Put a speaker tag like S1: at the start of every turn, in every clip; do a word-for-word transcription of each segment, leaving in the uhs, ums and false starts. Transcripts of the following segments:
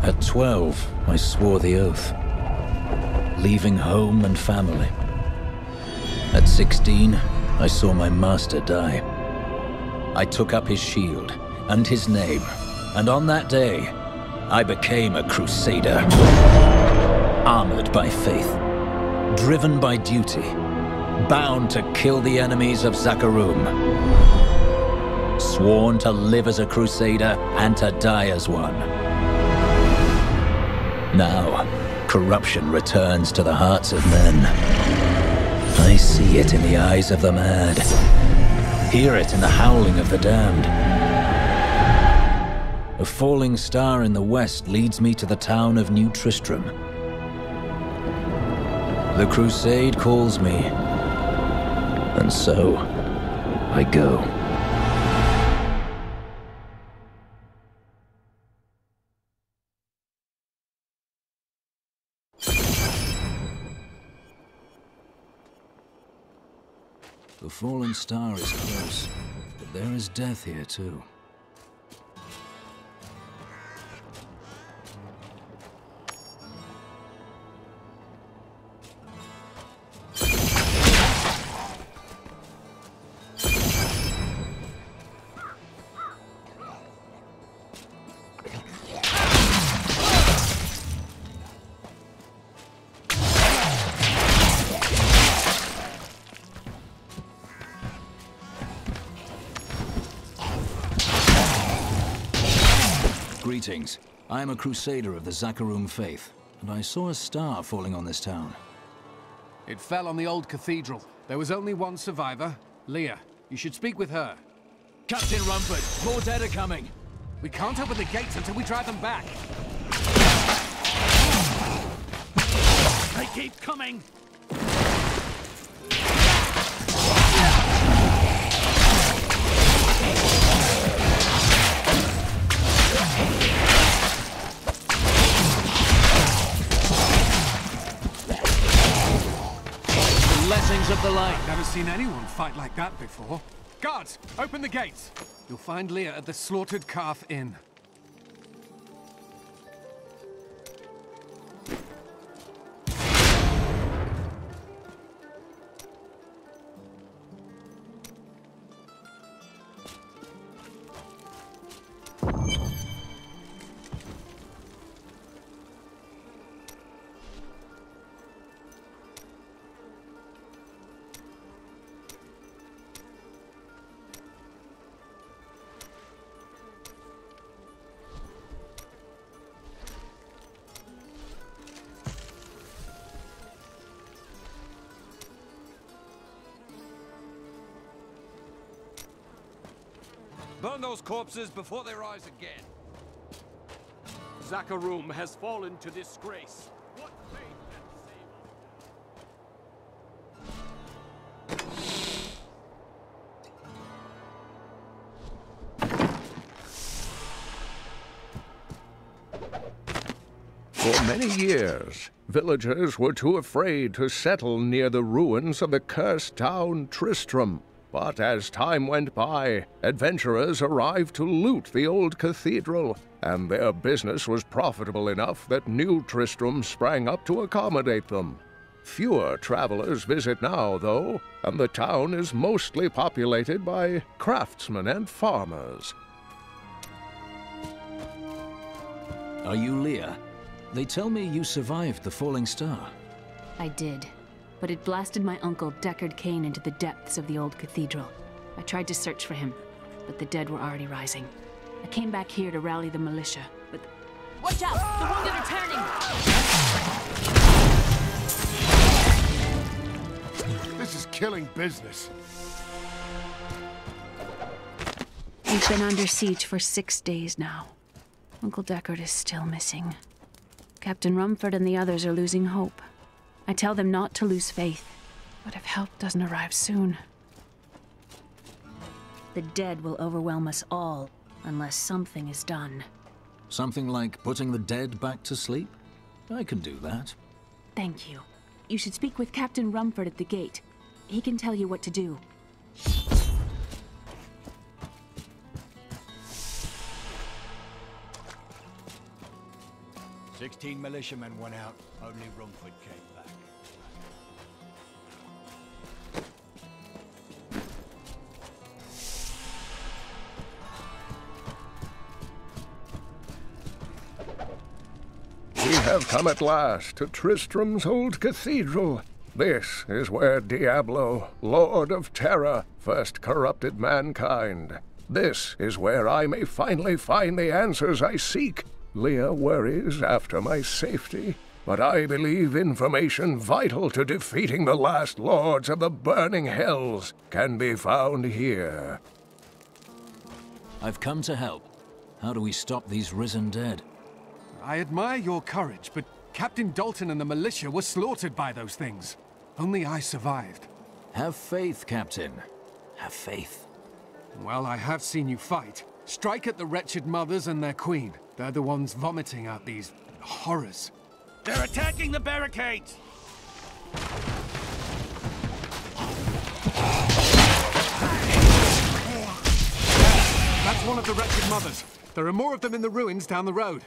S1: At twelve, I swore the oath, leaving home and family. At sixteen, I saw my master die. I took up his shield and his name, and on that day, I became a crusader. Armored by faith, driven by duty, bound to kill the enemies of Zakarum. Sworn to live as a crusader and to die as one. Now, corruption returns to the hearts of men. I see it in the eyes of the mad, hear it in the howling of the damned. A falling star in the west leads me to the town of New Tristram. The crusade calls me, and so I go. The fallen star is close, but there is death here too. Greetings. I am a crusader of the Zakarum faith, and I saw a star falling on this town.
S2: It fell on the old cathedral. There was only one survivor, Leah. You should speak with her.
S1: Captain Rumford, more dead are coming.
S2: We can't open the gates until we drive them back.
S3: They keep coming!
S1: Blessings of the light.
S2: Never seen anyone fight like that before. Guards, open the gates. You'll find Leah at the Slaughtered Calf Inn.
S4: Burn those corpses before they rise again. Zakarum has fallen to disgrace. What fate
S5: For many years, villagers were too afraid to settle near the ruins of the cursed town Tristram. But as time went by, adventurers arrived to loot the old cathedral, and their business was profitable enough that New Tristram sprang up to accommodate them. Fewer travelers visit now, though, and the town is mostly populated by craftsmen and farmers.
S1: Are you Leah? They tell me you survived the falling star.
S6: I did. But it blasted my uncle, Deckard Cain, into the depths of the old cathedral. I tried to search for him, but the dead were already rising. I came back here to rally the militia, but... Watch out! The wounded are turning!
S3: This is killing business.
S6: We've been under siege for six days now. Uncle Deckard is still missing. Captain Rumford and the others are losing hope. I tell them not to lose faith, but if help doesn't arrive soon... The dead will overwhelm us all, unless something is done.
S1: Something like putting the dead back to sleep? I can do that.
S6: Thank you. You should speak with Captain Rumford at the gate. He can tell you what to do.
S3: Sixteen militiamen went out. Only Rumford came back.
S5: We have come at last to Tristram's old cathedral. This is where Diablo, Lord of Terror, first corrupted mankind. This is where I may finally find the answers I seek. Leah worries after my safety, but I believe information vital to defeating the last lords of the burning hells can be found here.
S1: I've come to help. How do we stop these risen dead?
S2: I admire your courage, but Captain Dalton and the militia were slaughtered by those things. Only I survived.
S1: Have faith, Captain. Have faith.
S2: Well, I have seen you fight. Strike at the wretched mothers and their queen. They're the ones vomiting out these horrors.
S3: They're attacking the barricades!
S2: That's one of the wretched mothers. There are more of them in the ruins down the road.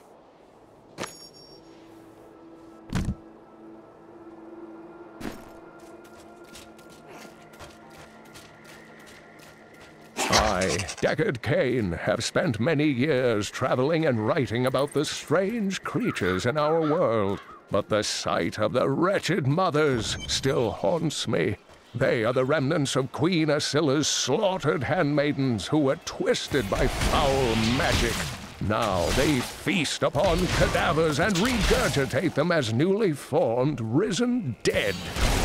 S5: I, Deckard Cain, have spent many years traveling and writing about the strange creatures in our world. But the sight of the wretched mothers still haunts me. They are the remnants of Queen Asilla's slaughtered handmaidens who were twisted by foul magic. Now they feast upon cadavers and regurgitate them as newly formed, risen dead.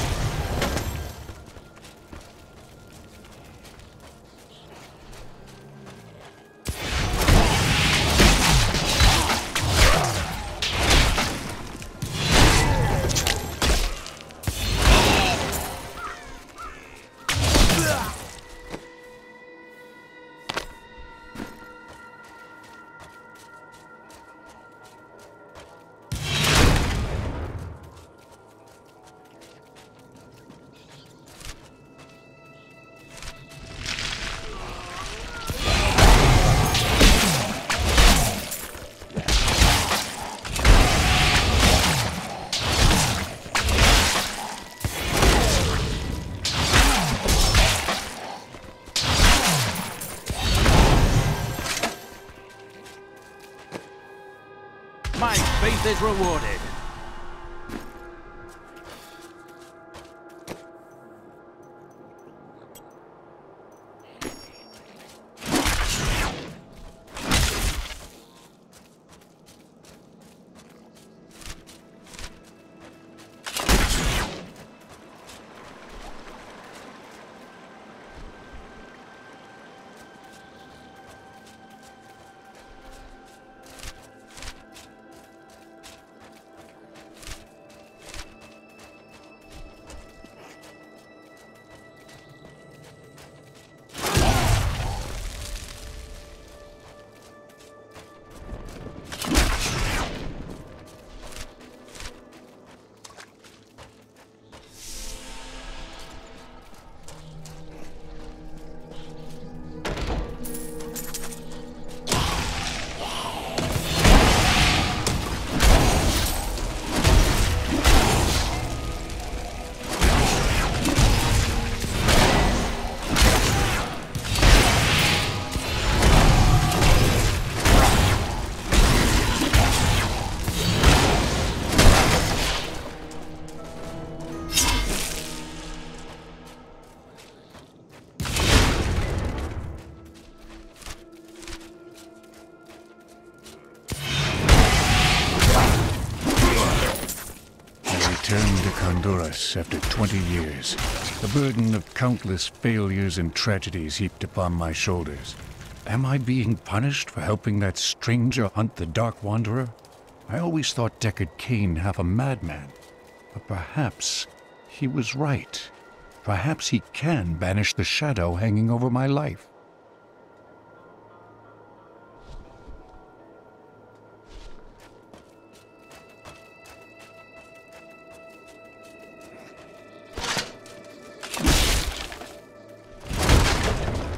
S1: My faith is rewarded.
S7: Returned to Honduras after twenty years. The burden of countless failures and tragedies heaped upon my shoulders. Am I being punished for helping that stranger hunt the Dark Wanderer? I always thought Deckard Cain half a madman. But perhaps he was right. Perhaps he can banish the shadow hanging over my life.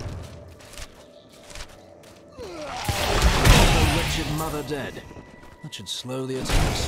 S1: Mother dead. That should slow the attacks.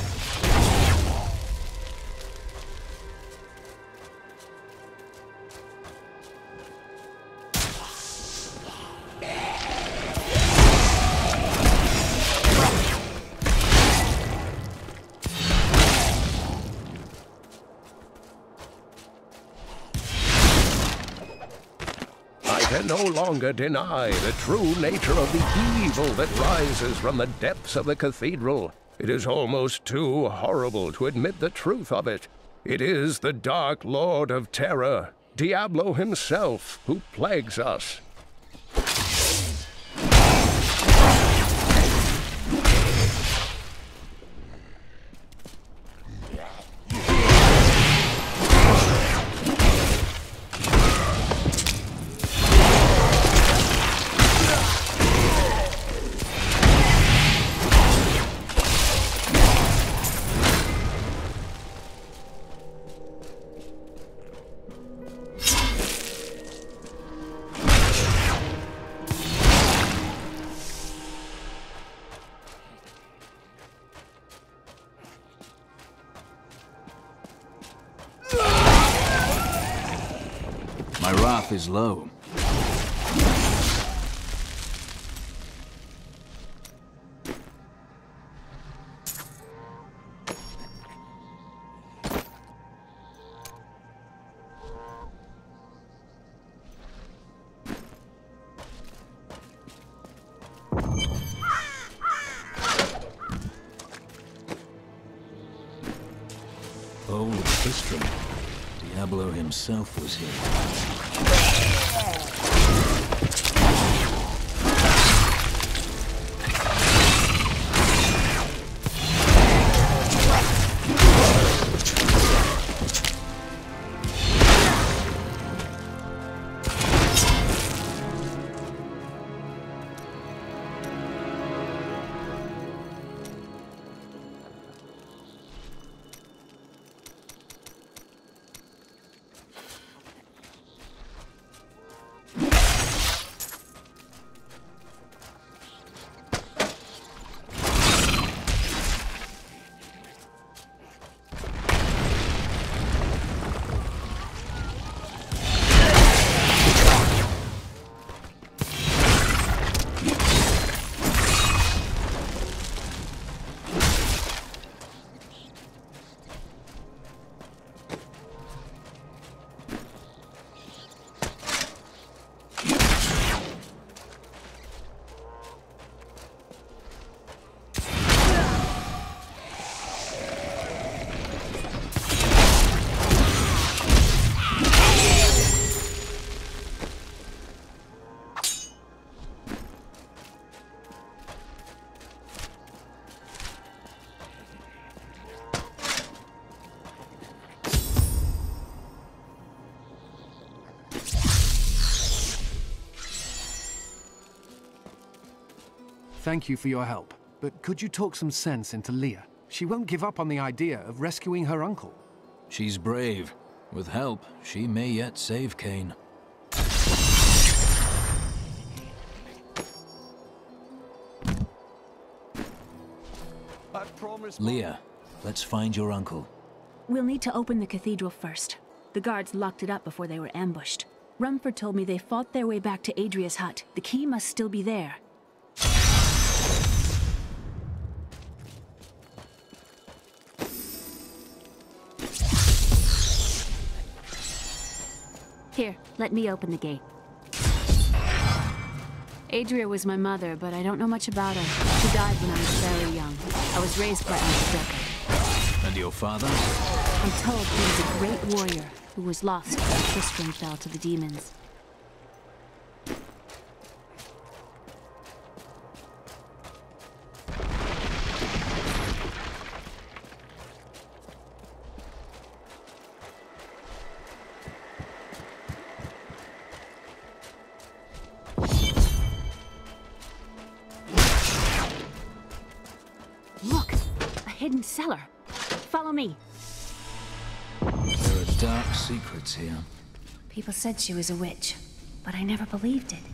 S5: I can no longer deny the true nature of the evil that rises from the depths of the cathedral. It is almost too horrible to admit the truth of it. It is the Dark Lord of Terror, Diablo himself, who plagues us.
S1: My wrath is low. Old Tristram. Diablo himself was here.
S2: Thank you for your help, but could you talk some sense into Leah? She won't give up on the idea of rescuing her uncle.
S1: She's brave. With help, she may yet save Kain.
S3: I promise.
S1: Leah, let's find your uncle.
S6: We'll need to open the cathedral first. The guards locked it up before they were ambushed. Rumford told me they fought their way back to Adria's hut. The key must still be there. Here, let me open the gate. Adria was my mother, but I don't know much about her. She died when I was very young. I was raised by Uncle Deckard.
S1: And your father?
S6: I'm told he was a great warrior who was lost when Tristram fell to the demons. Look! A hidden cellar. Follow me.
S1: There are dark secrets here.
S6: People said she was a witch, but I never believed it.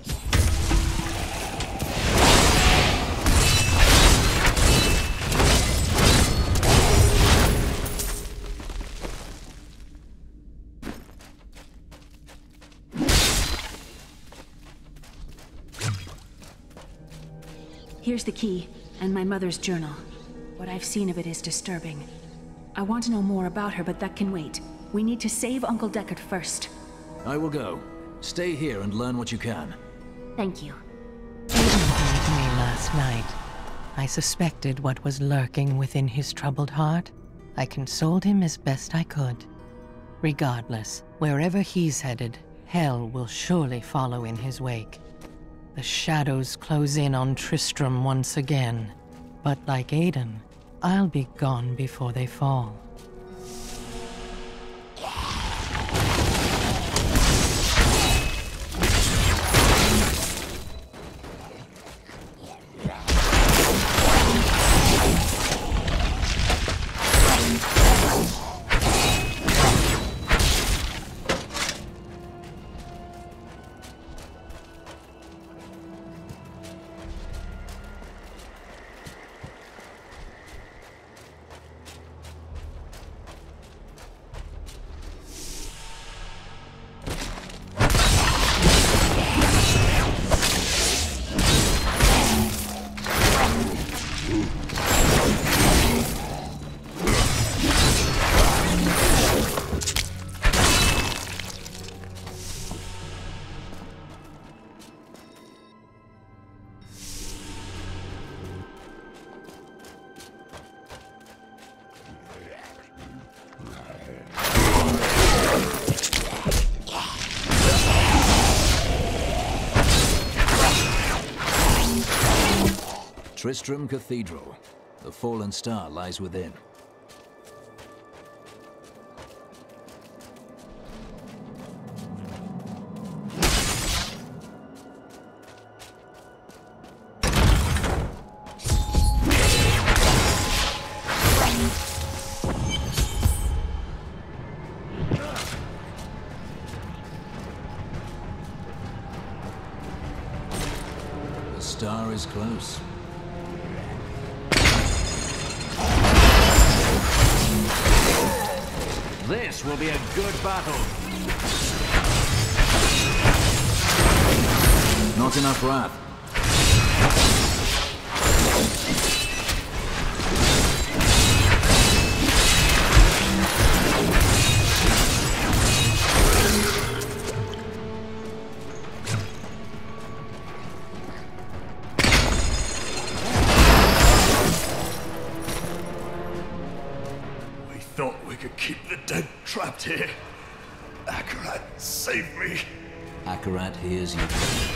S6: Here's the key, and my mother's journal. What I've seen of it is disturbing. I want to know more about her, but that can wait. We need to save Uncle Deckard first.
S1: I will go. Stay here and learn what you can.
S6: Thank you.
S8: Aiden gave me last night. I suspected what was lurking within his troubled heart. I consoled him as best I could. Regardless, wherever he's headed, hell will surely follow in his wake. The shadows close in on Tristram once again. But like Aiden, I'll be gone before they fall.
S1: Tristram Cathedral. The fallen star lies within. The star is close. This will be a good battle. Not enough wrath.
S3: Thought we could keep the dead trapped here. Akarat, save me.
S1: Akarat hears you.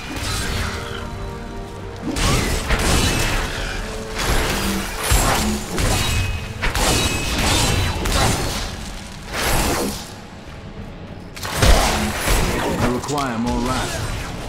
S1: I require more wrath.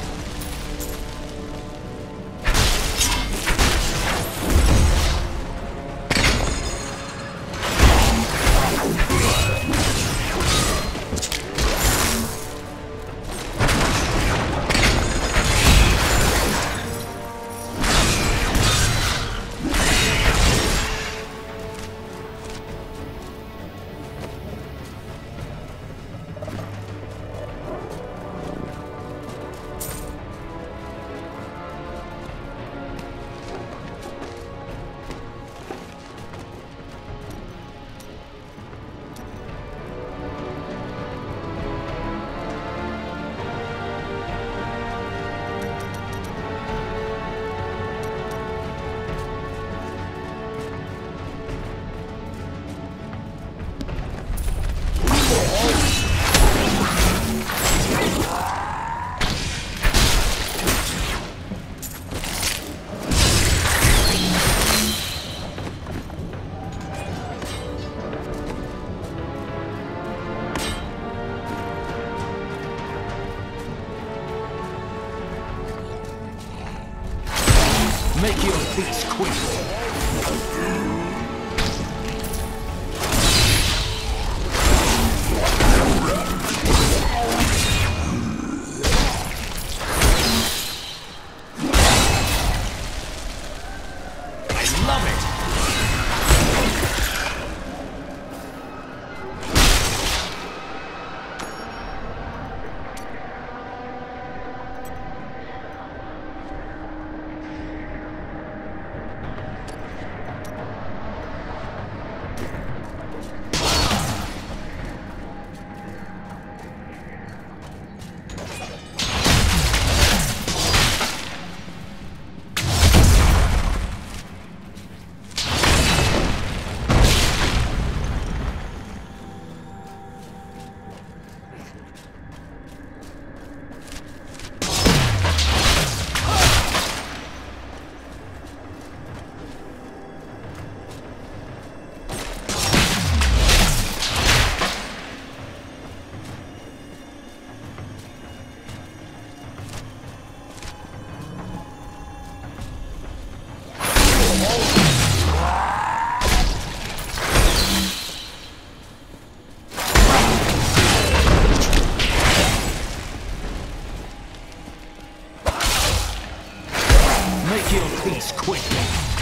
S1: Make your beats quick.
S3: make your peace quickly.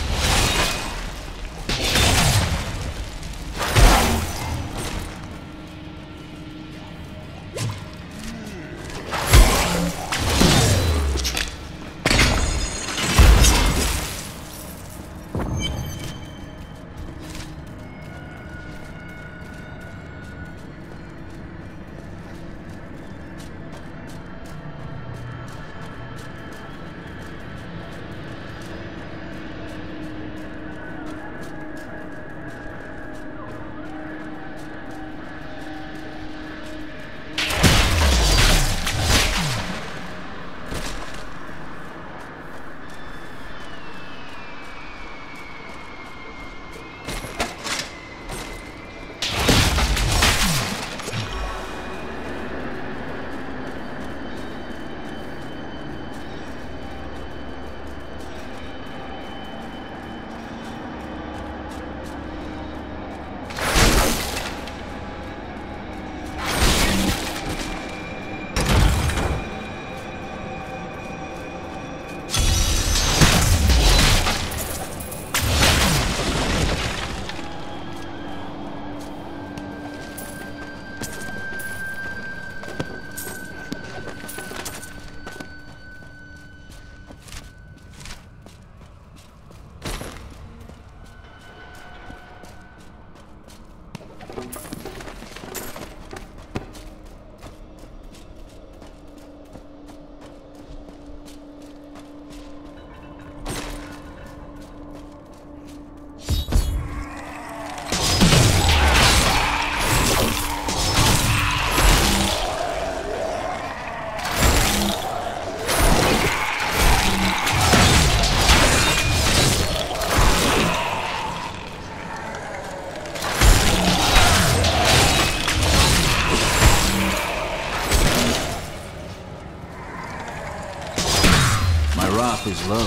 S1: Is low.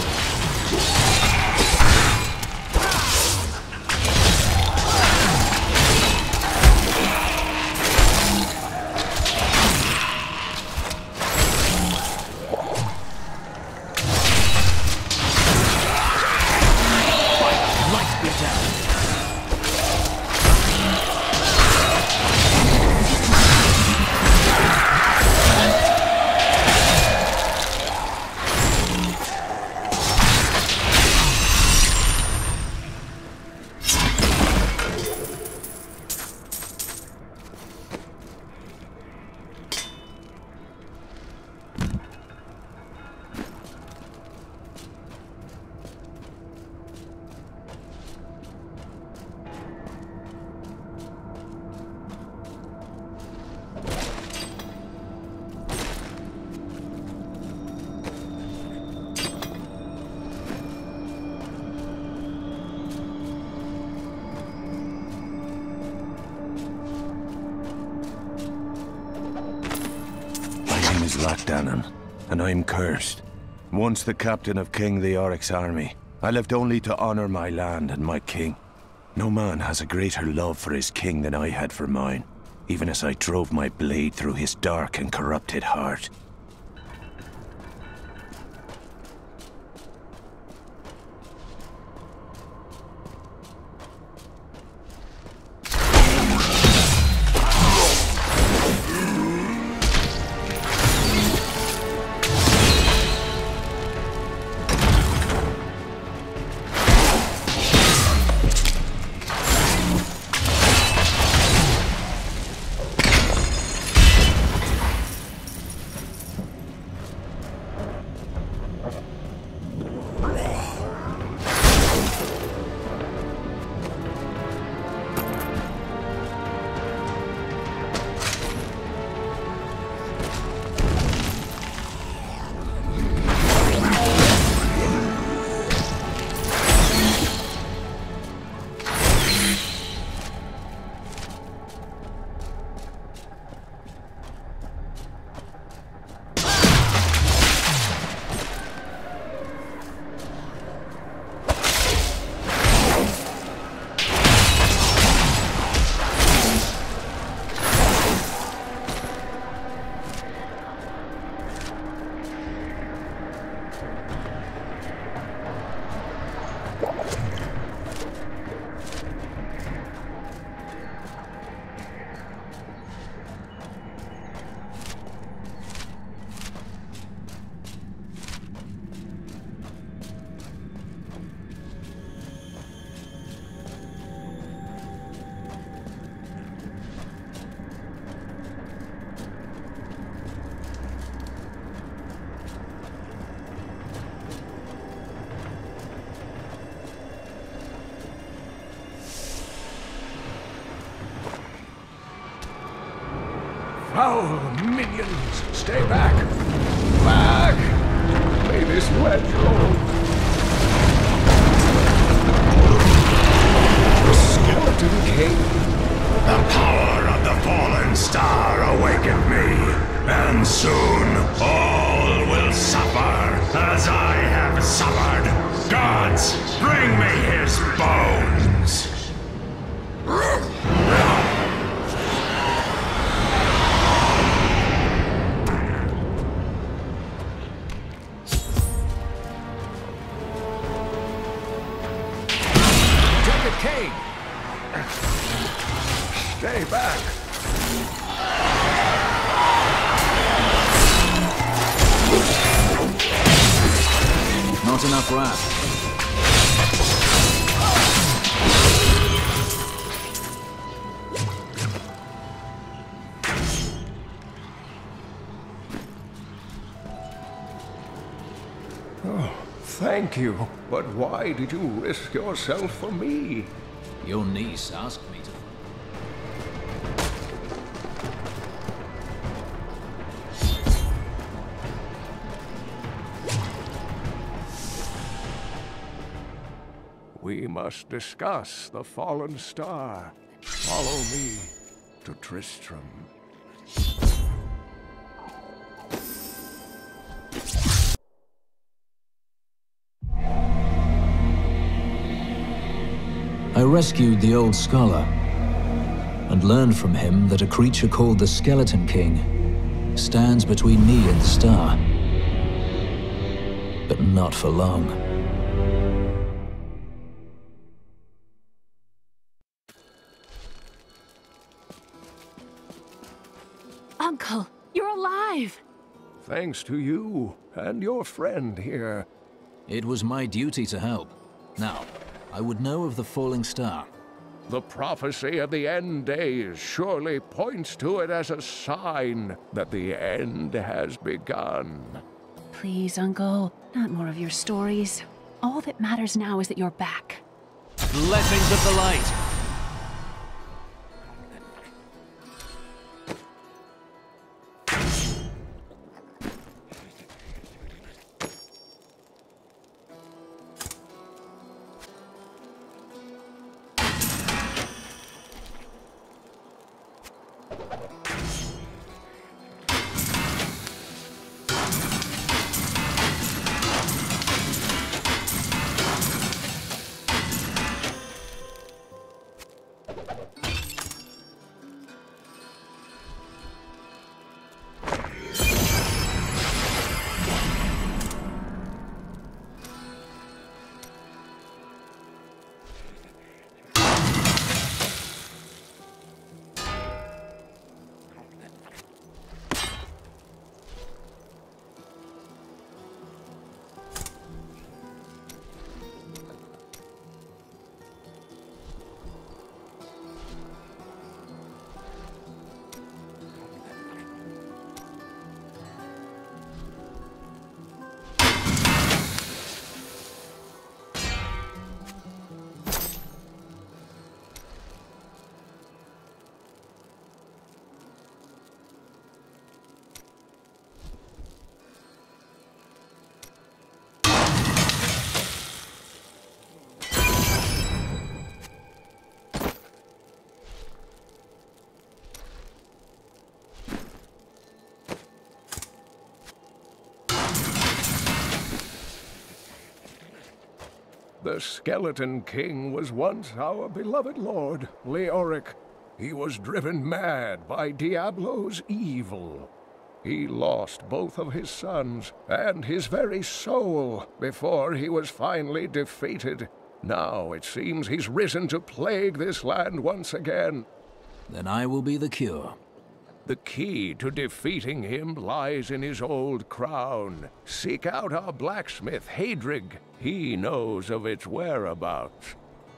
S9: Lachdanan, and I'm cursed. Once the captain of King Leoric's army, I lived only to honor my land and my king. No man has a greater love for his king than I had for mine, even as I drove my blade through his dark and corrupted heart.
S5: Foul minions, stay back! Back! May this wedge roll. The Skeleton King.
S3: The power of the fallen star awakened me, and soon all will suffer as I have suffered. Gods, bring me his bones!
S5: Cade! Stay back!
S1: Not enough wrath.
S5: Oh, thank you. But why did you risk yourself for me?
S1: Your niece asked me to.
S5: We must discuss the fallen star. Follow me to Tristram.
S1: I rescued the old scholar, and learned from him that a creature called the Skeleton King stands between me and the star. But not for long.
S6: Uncle, you're alive!
S5: Thanks to you and your friend here.
S1: It was my duty to help. Now, I would know of the falling star.
S5: The prophecy of the end days surely points to it as a sign that the end has begun.
S6: Please, Uncle, not more of your stories. All that matters now is that you're back.
S1: Blessings of the light!
S5: The Skeleton King was once our beloved lord, Leoric. He was driven mad by Diablo's evil. He lost both of his sons and his very soul before he was finally defeated. Now it seems he's risen to plague this land once again.
S1: Then I will be the cure.
S5: The key to defeating him lies in his old crown. Seek out our blacksmith, Hadrig. He knows of its whereabouts.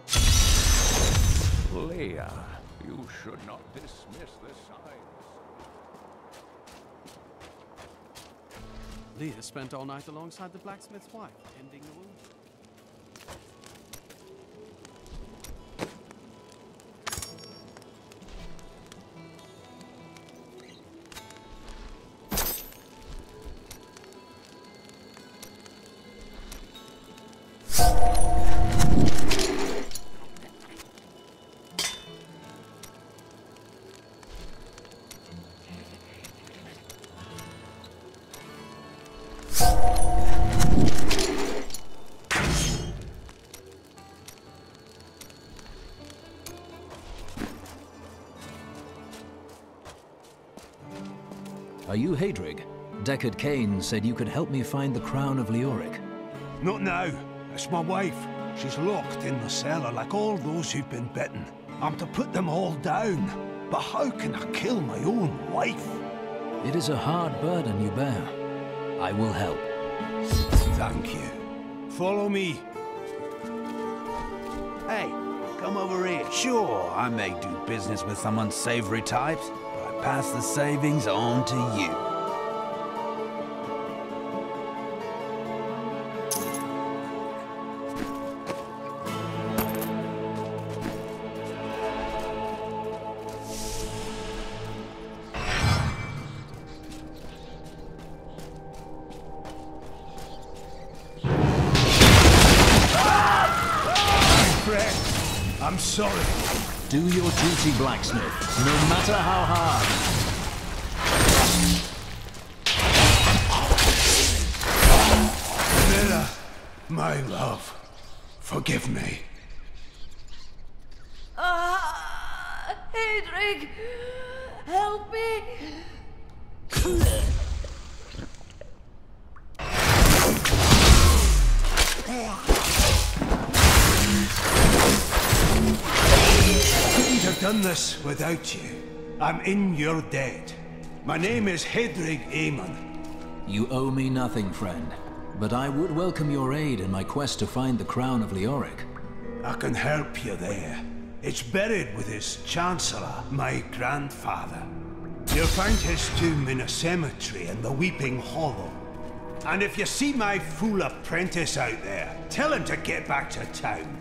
S5: Leia, you should not dismiss the signs.
S2: Leia spent all night alongside the blacksmith's wife, tending the wound.
S1: you Hadrig? Deckard Cain said you could help me find the crown of Leoric.
S10: Not now. It's my wife. She's locked in the cellar like all those who've been bitten. I'm to put them all down. But how can I kill my own wife?
S1: It is a hard burden you bear. I will help.
S10: Thank you. Follow me.
S11: Hey, come over here. Sure, I may do business with some unsavory types, but I pass the savings on to you.
S10: I'm sorry.
S1: Do your duty, blacksmith, no matter how hard.
S10: Mira, my love, forgive me.
S12: Ah, Hadrig, help me.
S10: Couldn't have done this without you. I'm in your debt. My name is Hadrig Aemon.
S1: You owe me nothing, friend. But I would welcome your aid in my quest to find the crown of Leoric.
S10: I can help you there. It's buried with his Chancellor, my grandfather. You'll find his tomb in a cemetery in the Weeping Hollow. And if you see my fool apprentice out there, tell him to get back to town.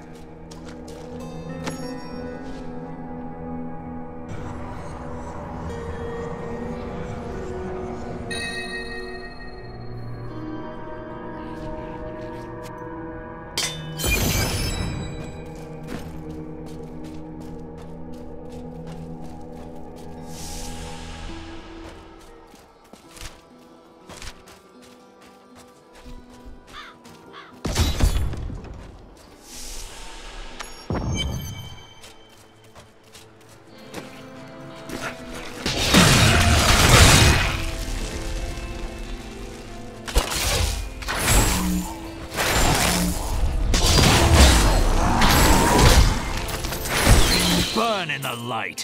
S1: Burn in the light!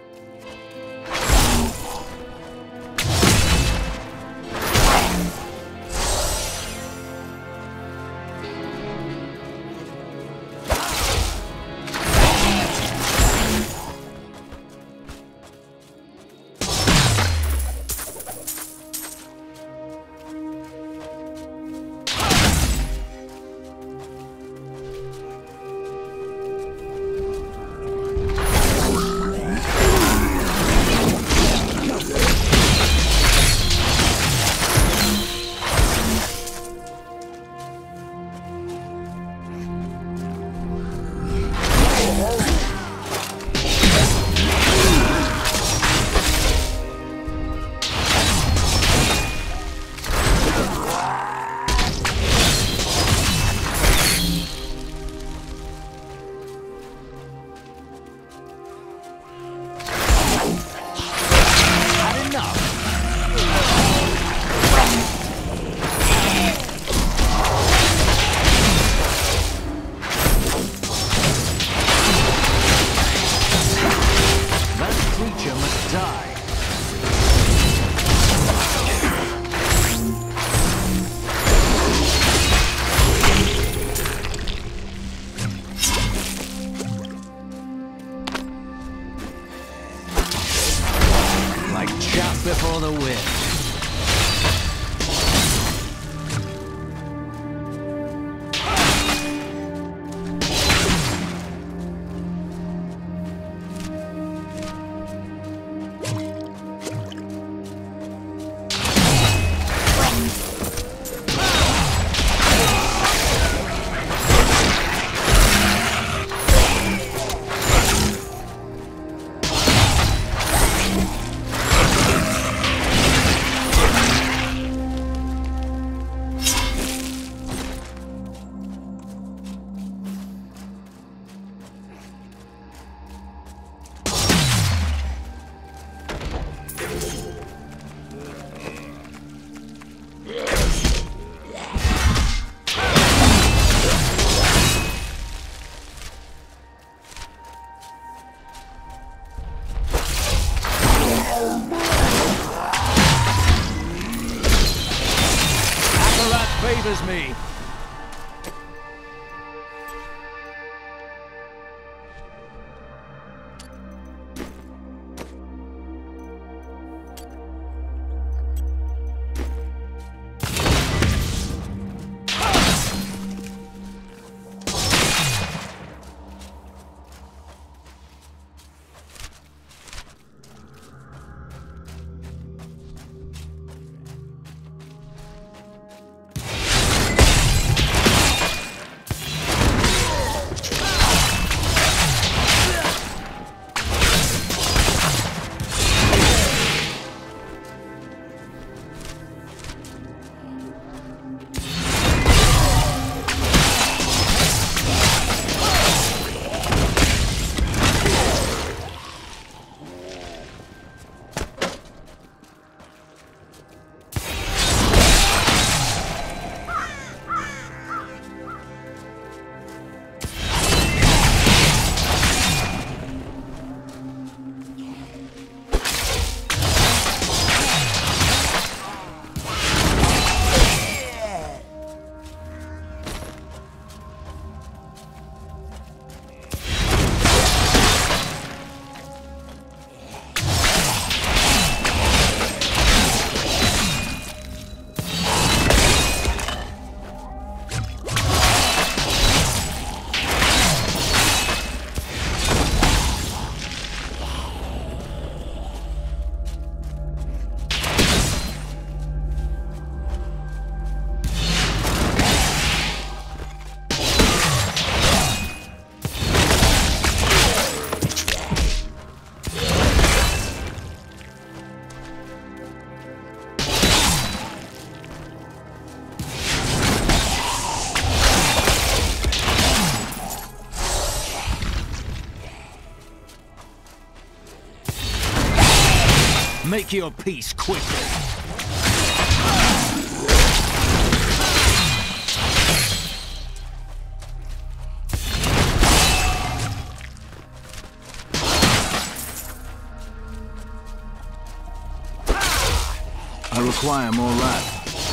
S1: Before the wind.
S11: Make your peace quickly.
S13: I require more wrath.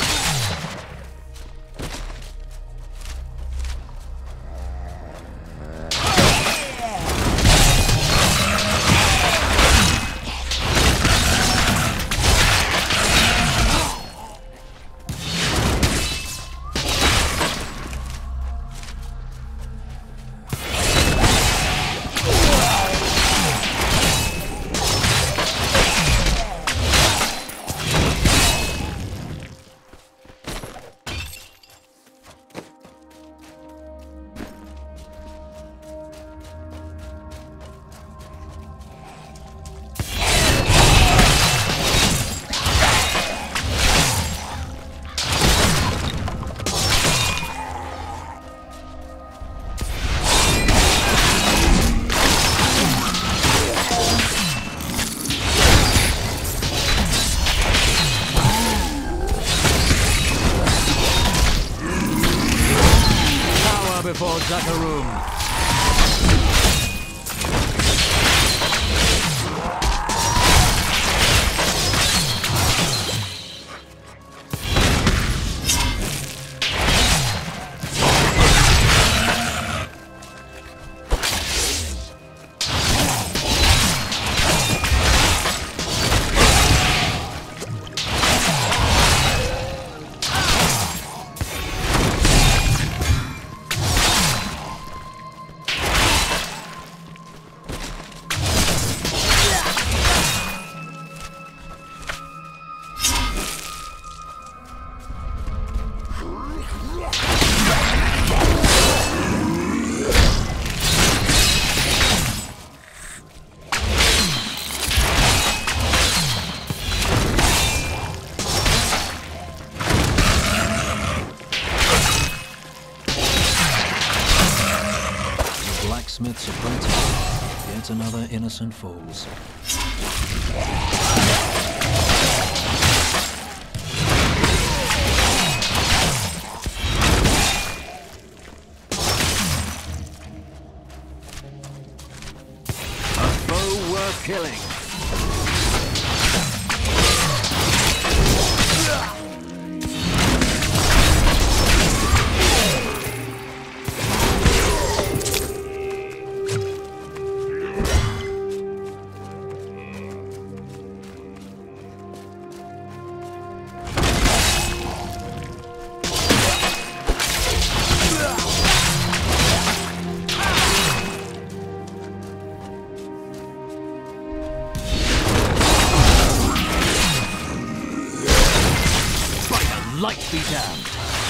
S11: Before Zakarum.
S1: Blacksmith's apprentice. Yet another innocent falls.
S11: A foe worth killing.
S1: Light be damned.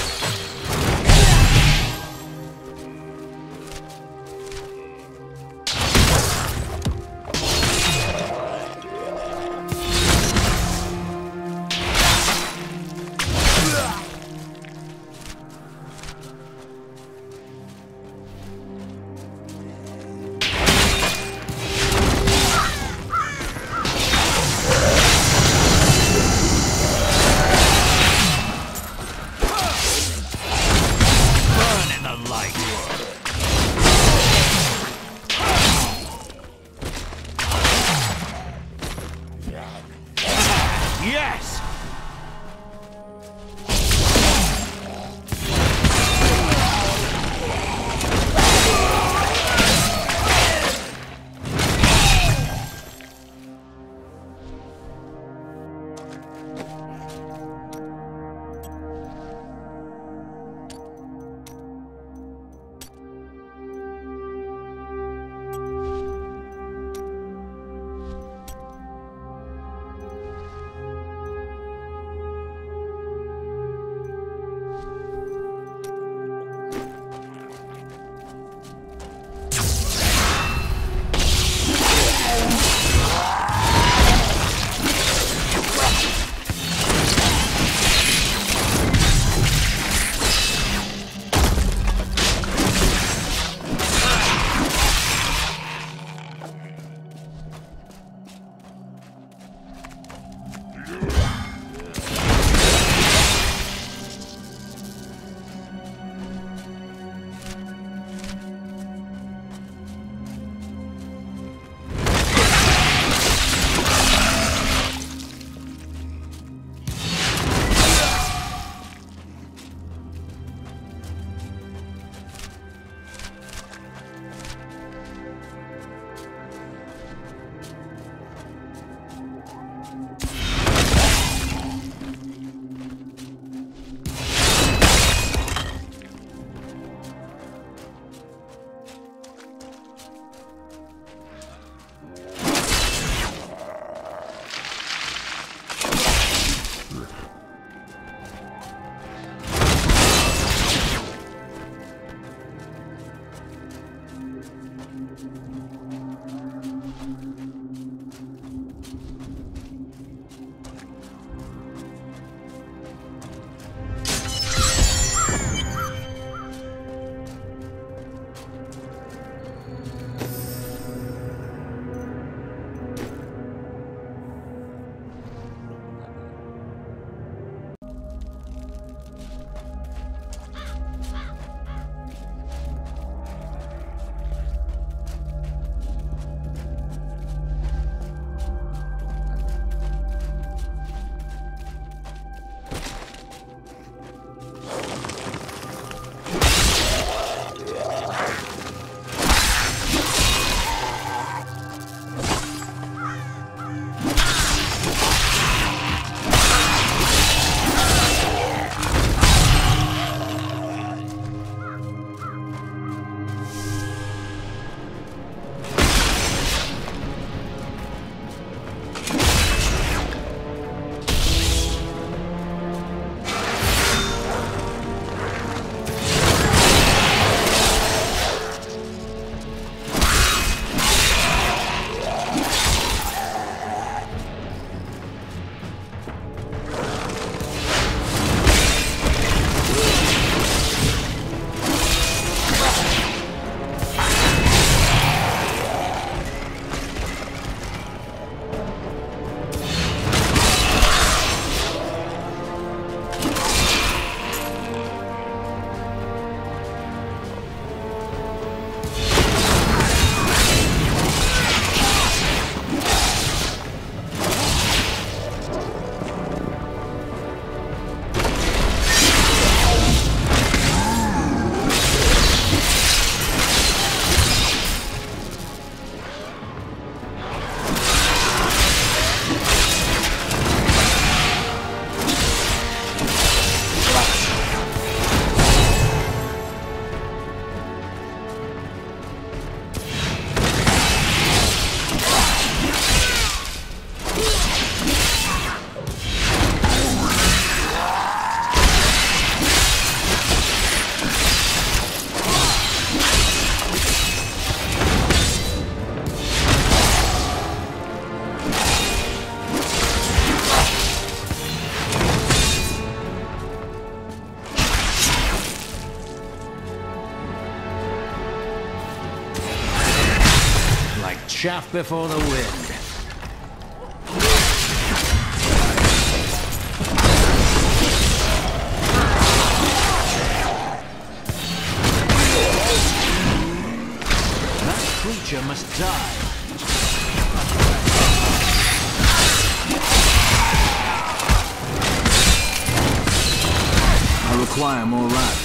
S11: Yes!
S13: chaff before the wind. That creature must die. I require more wrath.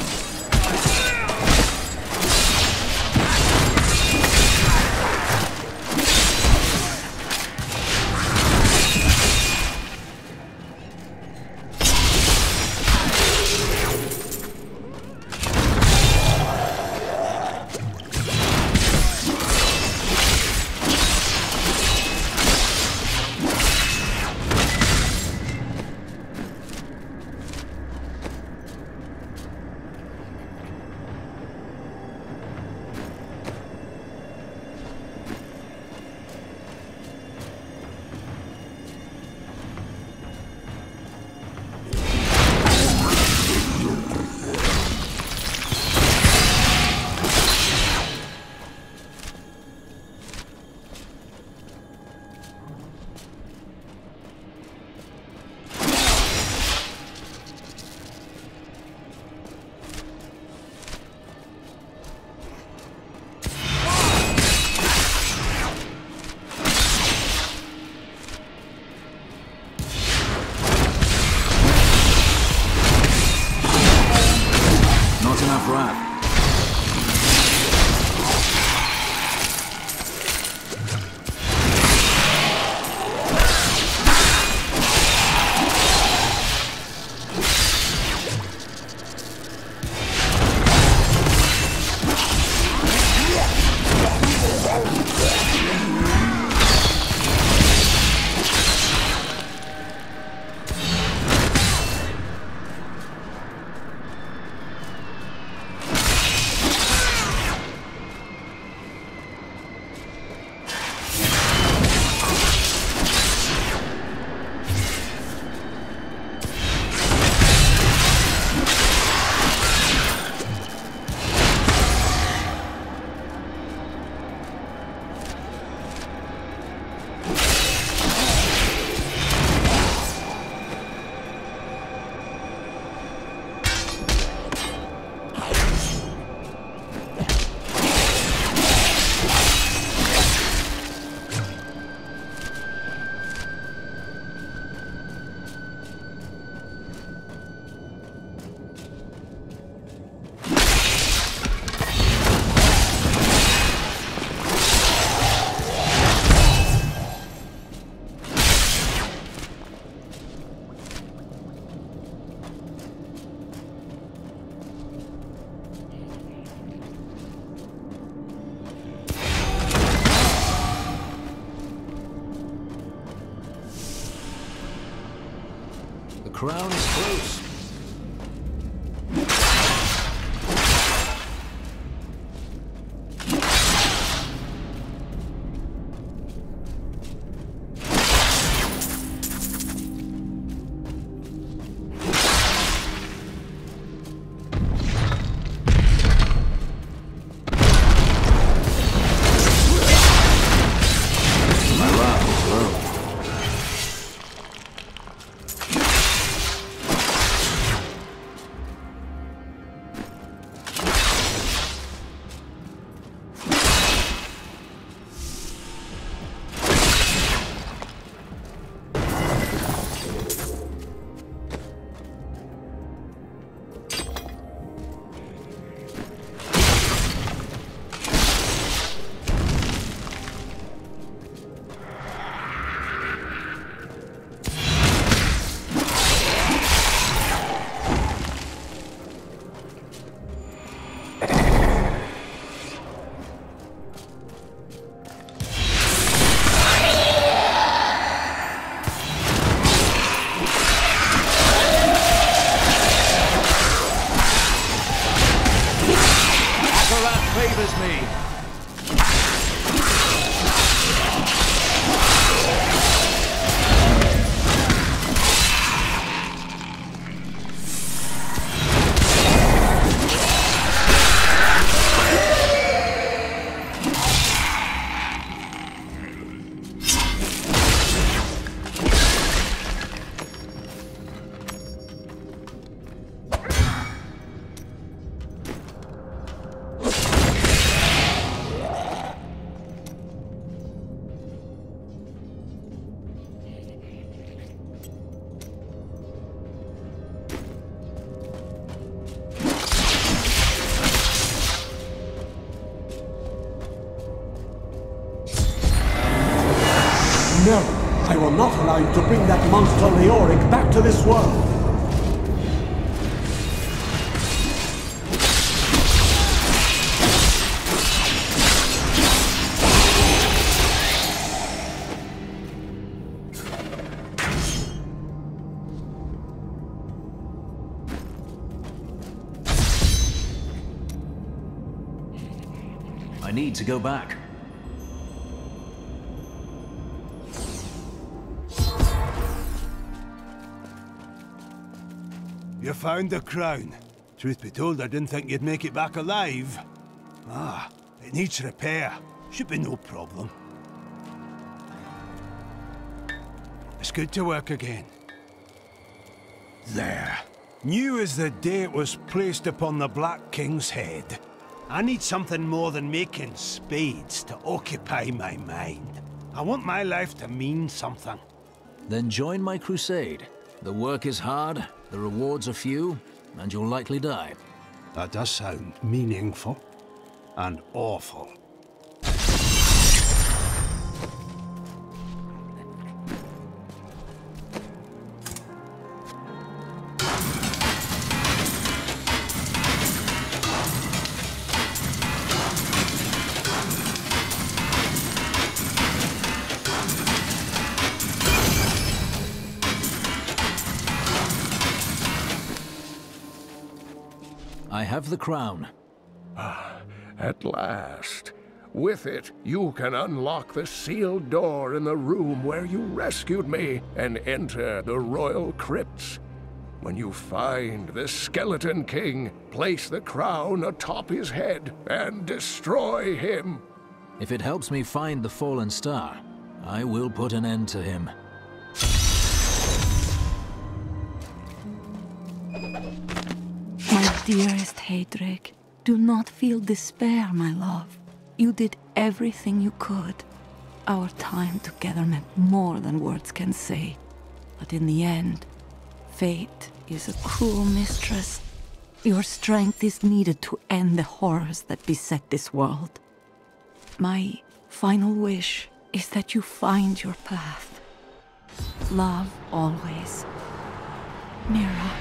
S13: The crown is close. Favors me.
S10: No, I will not allow you to bring that monster Leoric back to this world.
S13: I need to go back.
S10: You found the crown. Truth be told, I didn't think you'd make it back alive. Ah, it needs repair. Should be no problem. It's good to work again. There. New as the day it was placed upon the Black King's head. I need something more than making spades to occupy my mind. I want my life to mean something.
S13: Then join my crusade. The work is hard, the rewards are few, and you'll likely die.
S10: That does sound meaningful and awful.
S13: I have the crown.
S5: At last. With it, you can unlock the sealed door in the room where you rescued me and enter the royal crypts. When you find the Skeleton King, place the crown atop his head and destroy him.
S13: If it helps me find the fallen star, I will put an end to him.
S12: My dearest Heydrich, do not feel despair, my love. You did everything you could. Our time together meant more than words can say. But in the end, fate is a cruel mistress. Your strength is needed to end the horrors that beset this world. My final wish is that you find your path. Love always. Mira.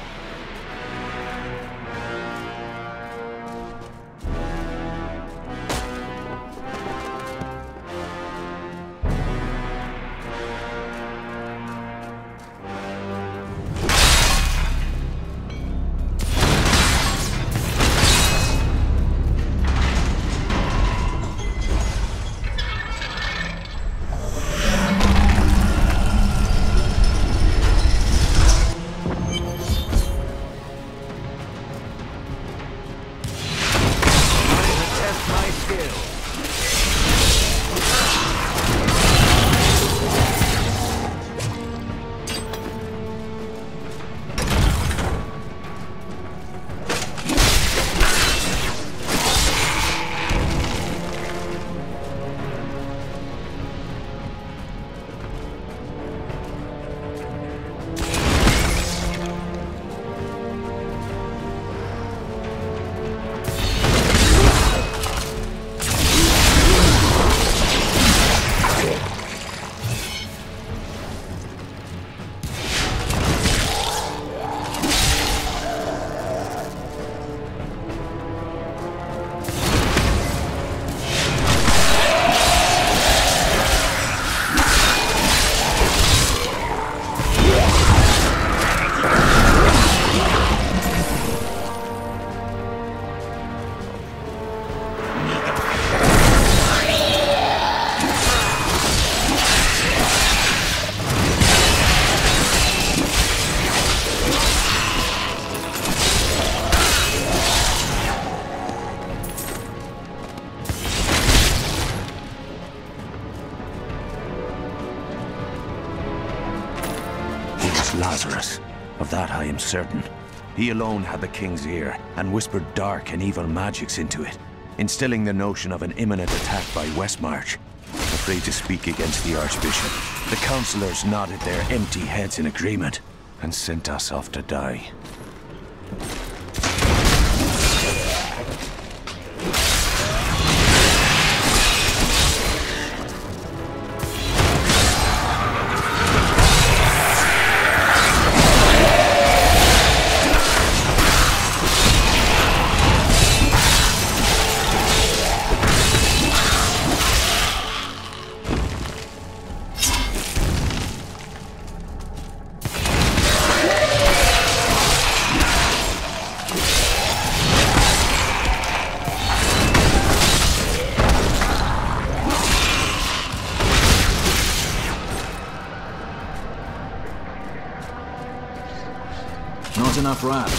S9: Lazarus. Of that I am certain. He alone had the king's ear, and whispered dark and evil magics into it, instilling the notion of an imminent attack by Westmarch. Afraid to speak against the Archbishop, the councillors nodded their empty heads in agreement, and sent us off to die.
S13: enough wrath.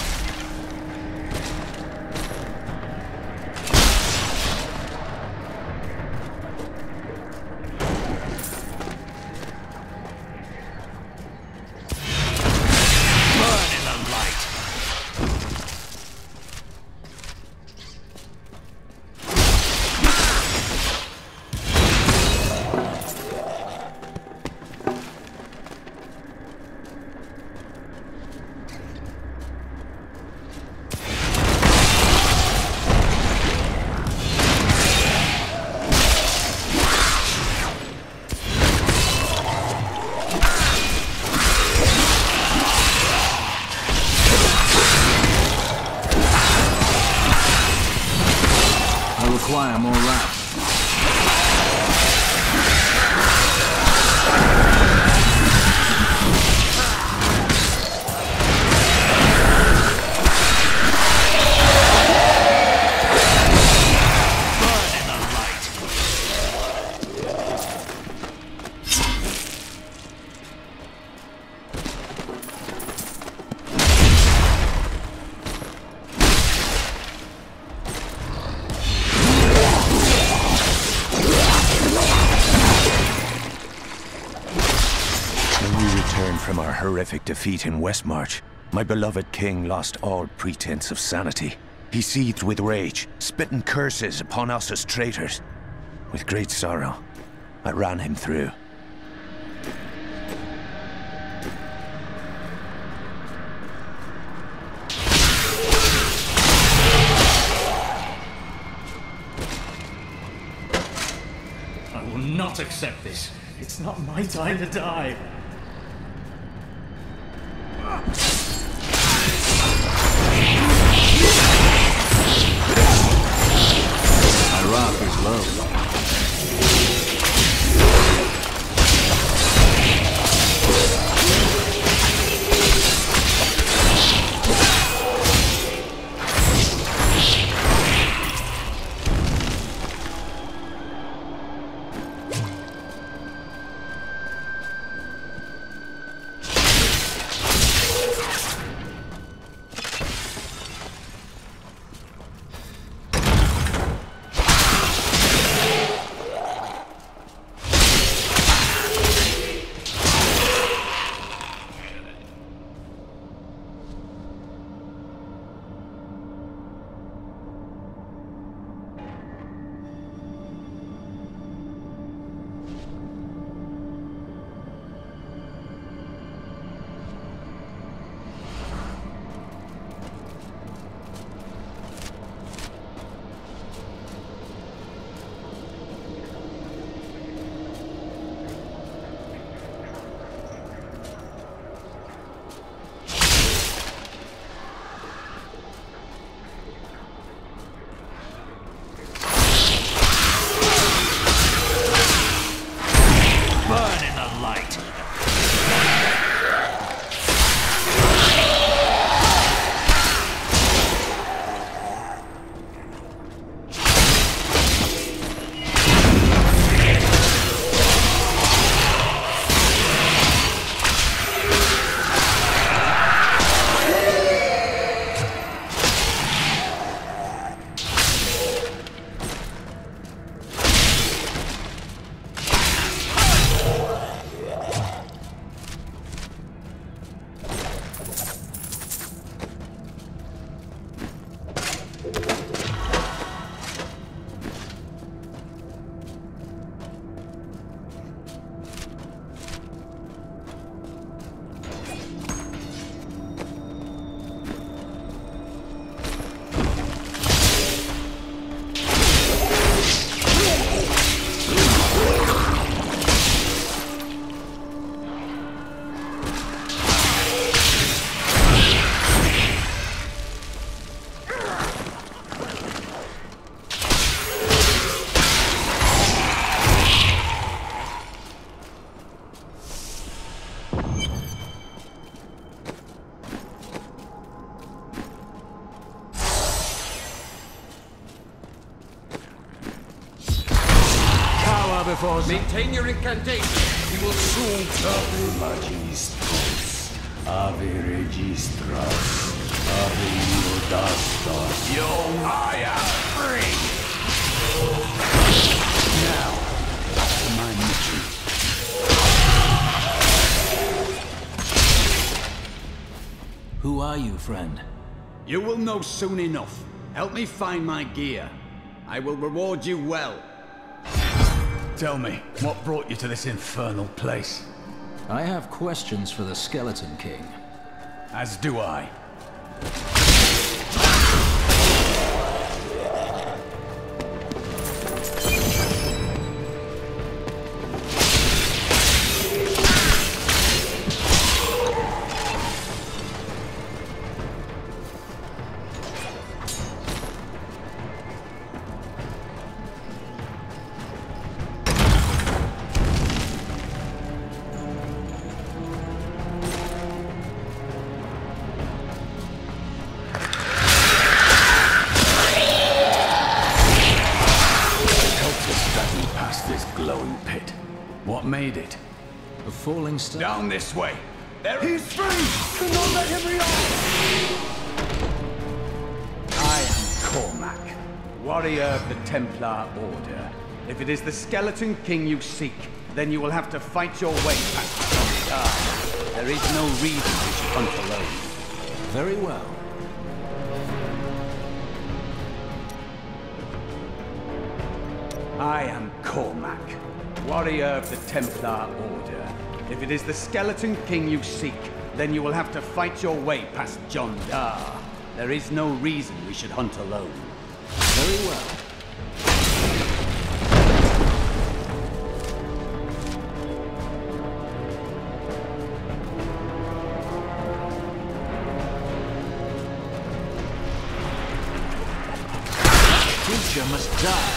S13: Require more wrath.
S9: From our horrific defeat in Westmarch, my beloved king lost all pretense of sanity. He seethed with rage, spitting curses upon us as traitors. With great sorrow, I ran him through.
S14: I will not accept this. It's not my time to die.
S13: My wrath is low.
S4: Maintain your incantation. We will soon turn.
S3: Magis pulse.
S11: Ave registras, ave iodastas.
S3: Yo, I am free!
S11: Now, back to my mission.
S13: Who are you, friend?
S11: You will know soon enough. Help me find my gear. I will reward you well. Tell me, what brought you to this infernal place?
S13: I have questions for the Skeleton King.
S11: As do I. What made it?
S13: A falling star.
S11: Down this way. There.
S10: He's free! Do not let him react!
S11: I am Cormac, warrior of the Templar Order. If it is the Skeleton King you seek, then you will have to fight your way past the star. There is no reason you should hunt alone.
S13: Very well.
S11: I am Cormac, warrior of the Templar Order. If it is the Skeleton King you seek, then you will have to fight your way past John Dar. There is no reason we should hunt alone.
S13: Very well. Creature must die.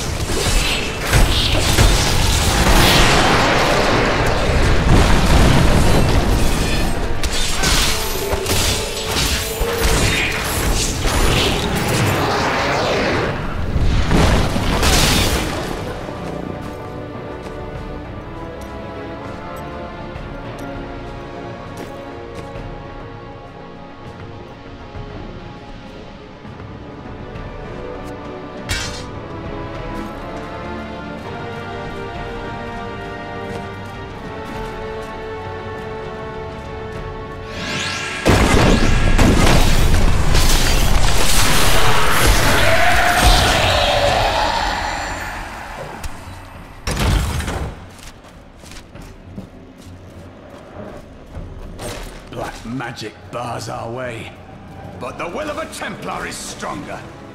S11: Black magic bars our way, but the will of a Templar is stronger.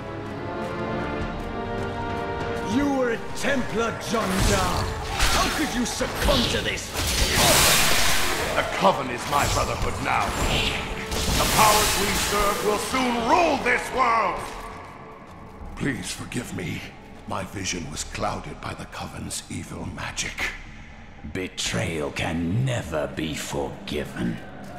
S11: You were a Templar, John Dar. How could you succumb to this?
S3: The Coven is my brotherhood now. The powers we serve will soon rule this world! Please forgive me. My vision was clouded by the Coven's evil magic.
S11: Betrayal can never be forgiven.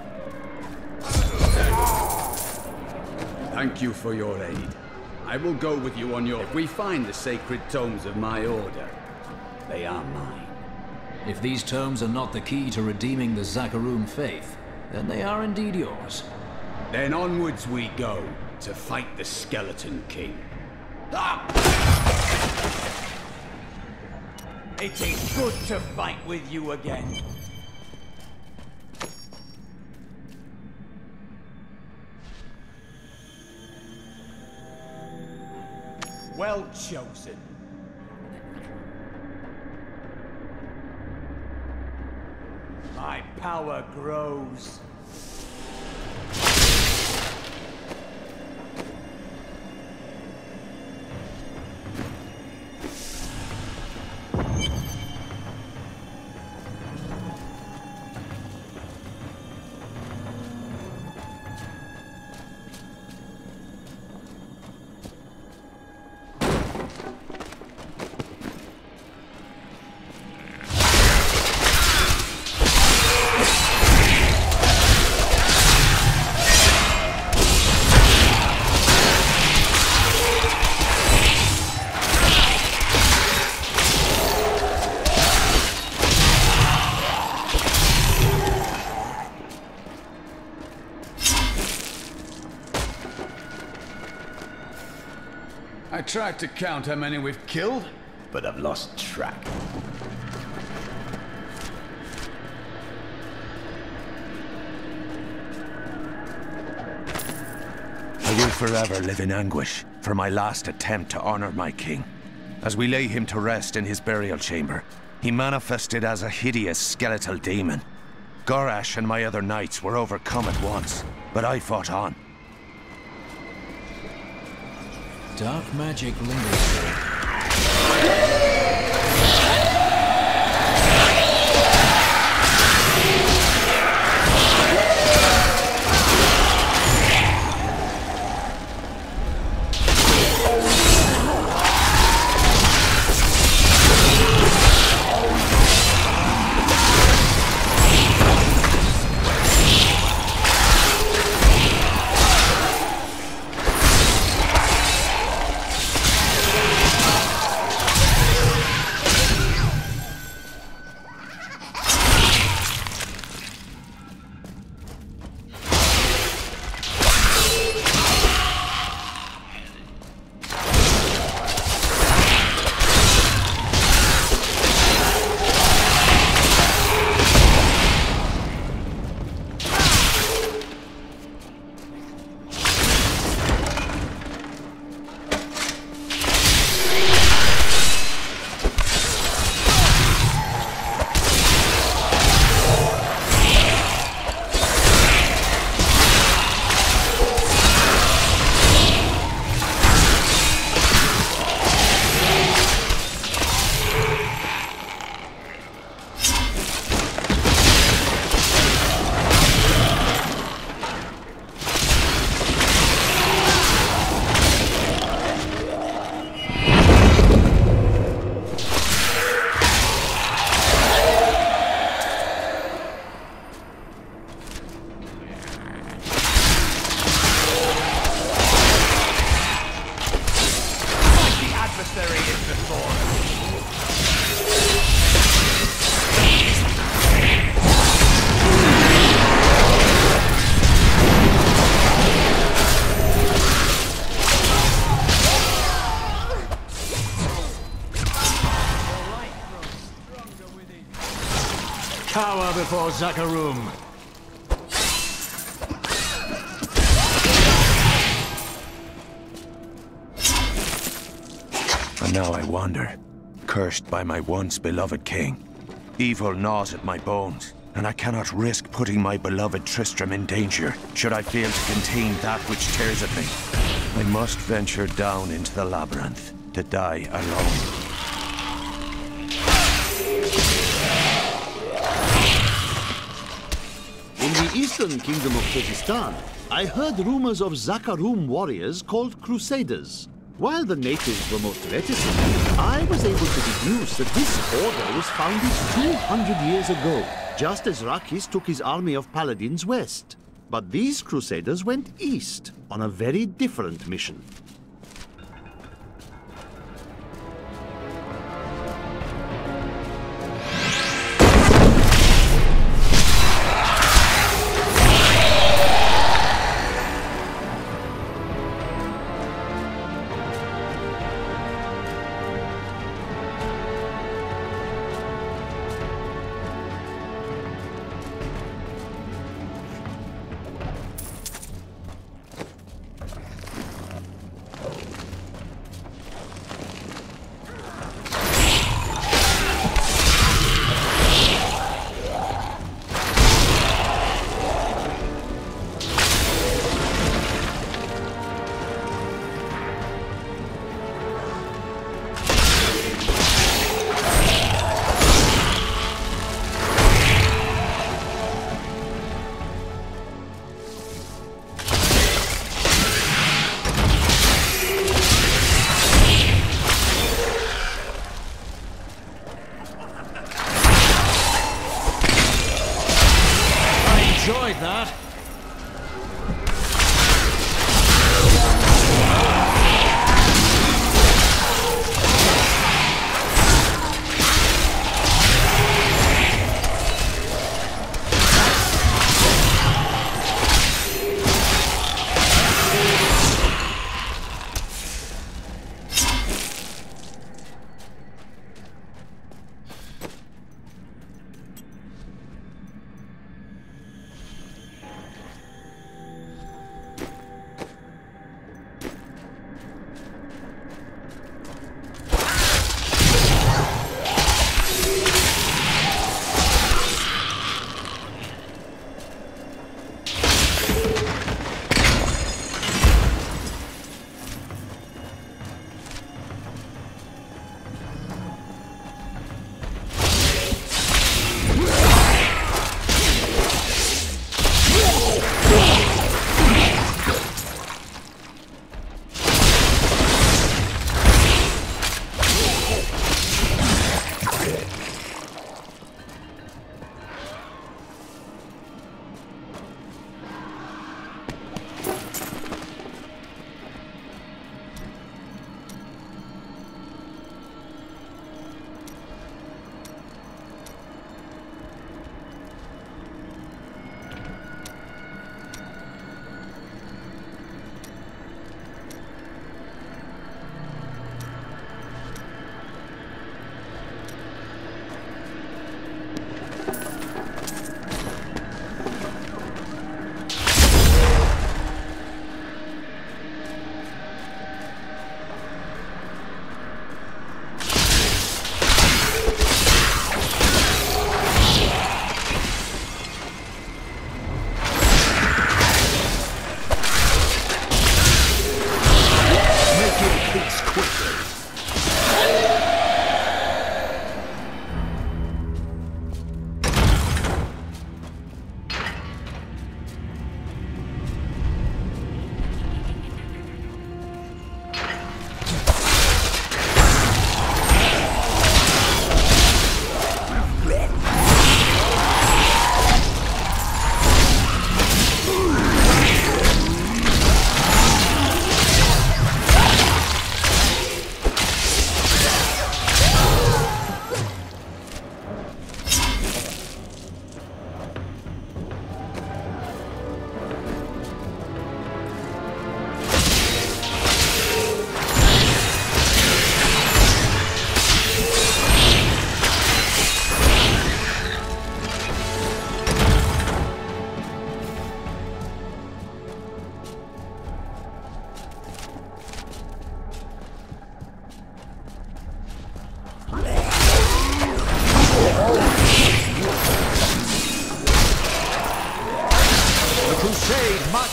S11: Thank you for your aid. I will go with you on your... If we find the sacred tomes of my order, they are mine.
S13: If these tomes are not the key to redeeming the Zakarum faith, then they are indeed yours.
S11: Then onwards we go, to fight the Skeleton King. Ah! It is good to fight with you again. Well chosen. My power grows. I tried to count how many we've killed, but I've lost track.
S9: I will forever live in anguish for my last attempt to honor my king. As we lay him to rest in his burial chamber, he manifested as a hideous skeletal demon. Gorash and my other knights were overcome at once, but I fought on.
S13: Dark magic lingers there.
S14: Cower before Zakarum.
S9: And now I wander, cursed by my once beloved king. Evil gnaws at my bones, and I cannot risk putting my beloved Tristram in danger, should I fail to contain that which tears at me. I must venture down into the labyrinth, to die alone.
S15: In the eastern kingdom of Kyrgyzstan, I heard rumors of Zakarum warriors called Crusaders. While the natives were most reticent, I was able to deduce that this order was founded two hundred years ago, just as Rakis took his army of paladins west. But these Crusaders went east on a very different mission.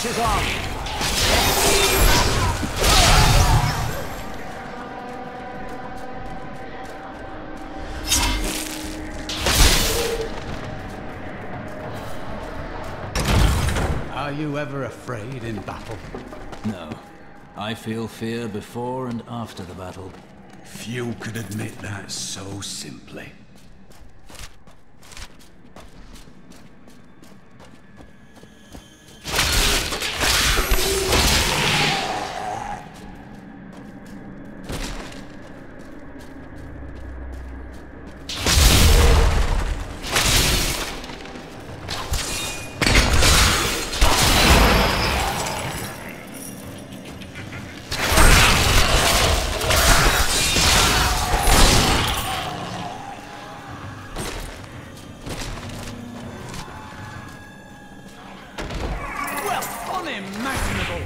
S11: marches on! Are you ever afraid in battle?
S13: No. I feel fear before and after the battle.
S10: Few could admit that so simply.
S11: Unimaginable!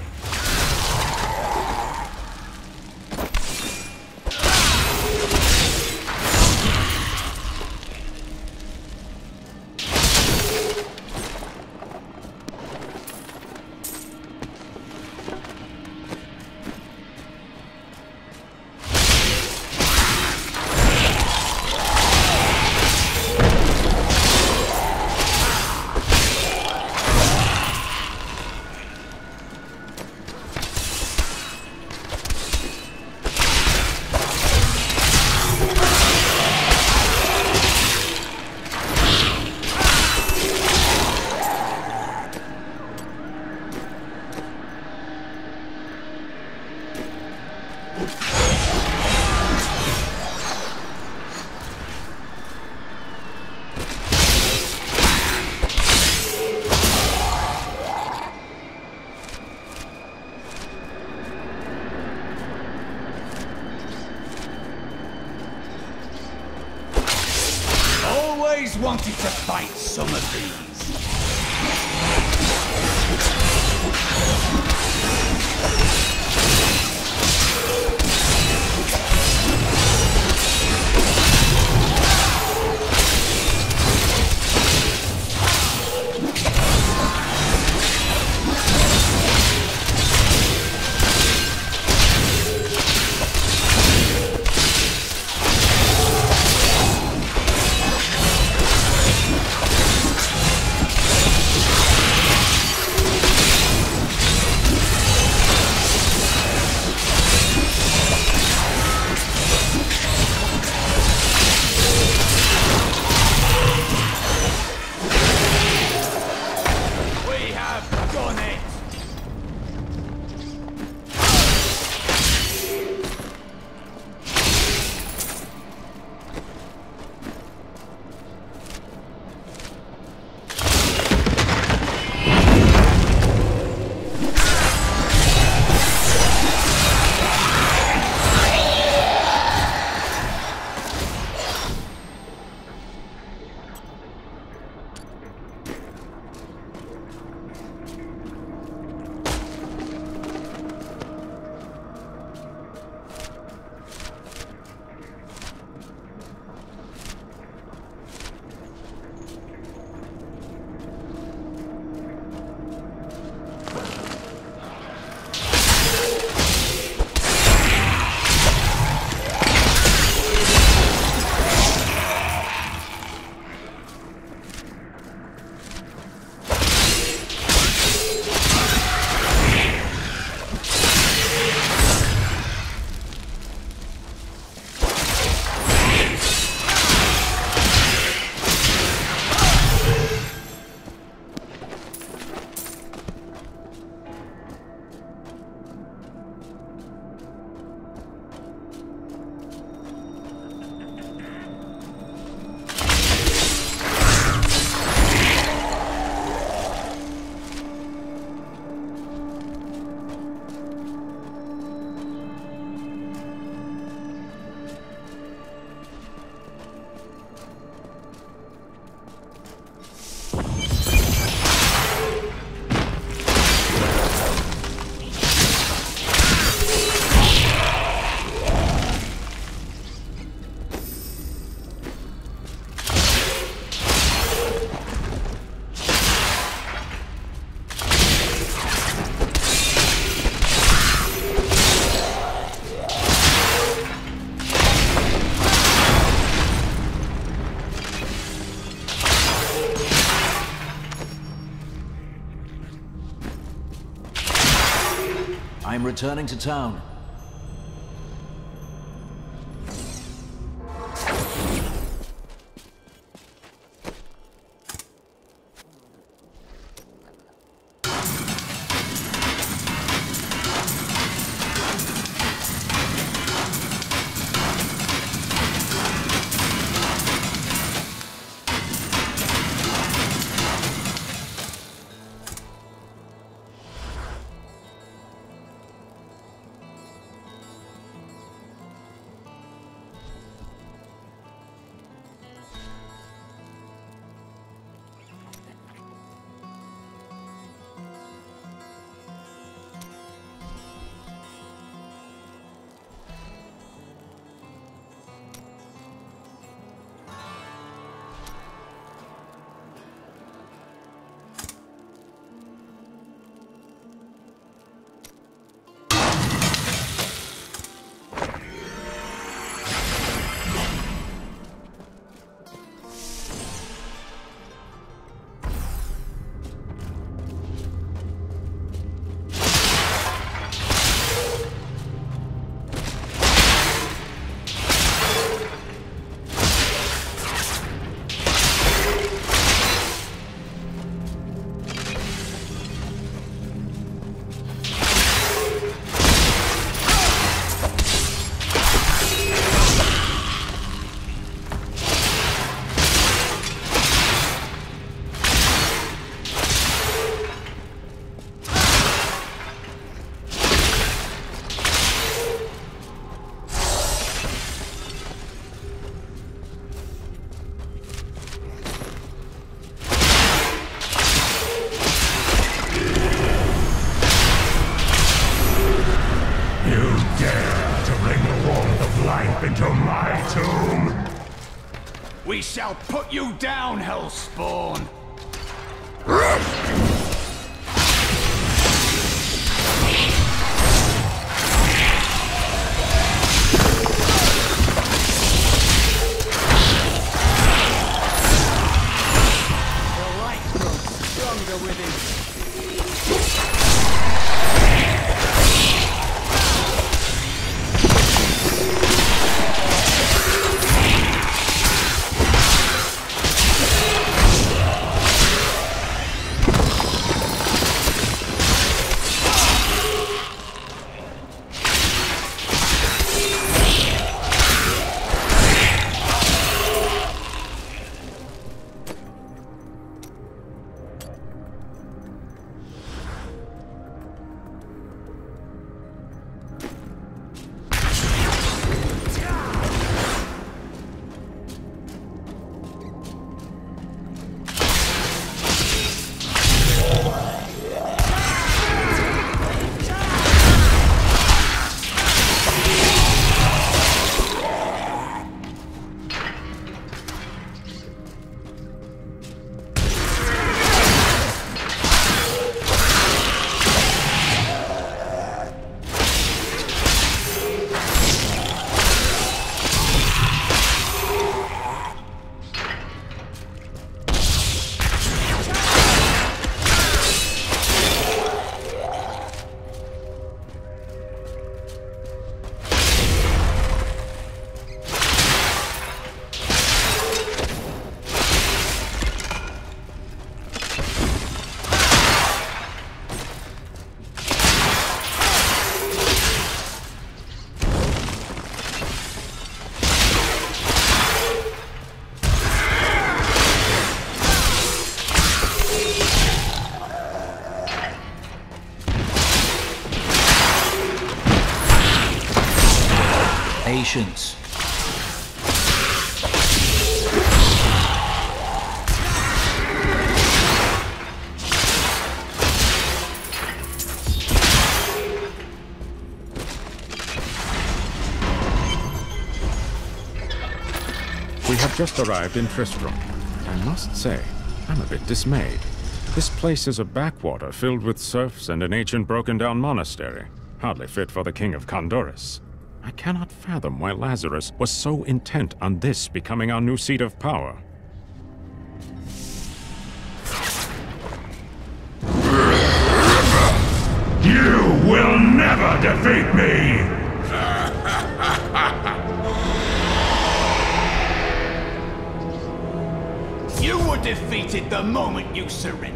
S11: Always wanted to fight some of these.
S13: I'm returning to town.
S11: We shall put you down, Hellspawn! The light grows stronger within.
S13: Patience.
S16: We have just arrived in Tristram. I must say, I'm a bit dismayed. This place is a backwater filled with serfs and an ancient broken-down monastery. Hardly fit for the King of Condorus. I cannot fathom why Lazarus was so intent on this becoming our new seat of power.
S3: You will never never defeat me!
S11: You were defeated the moment you surrendered.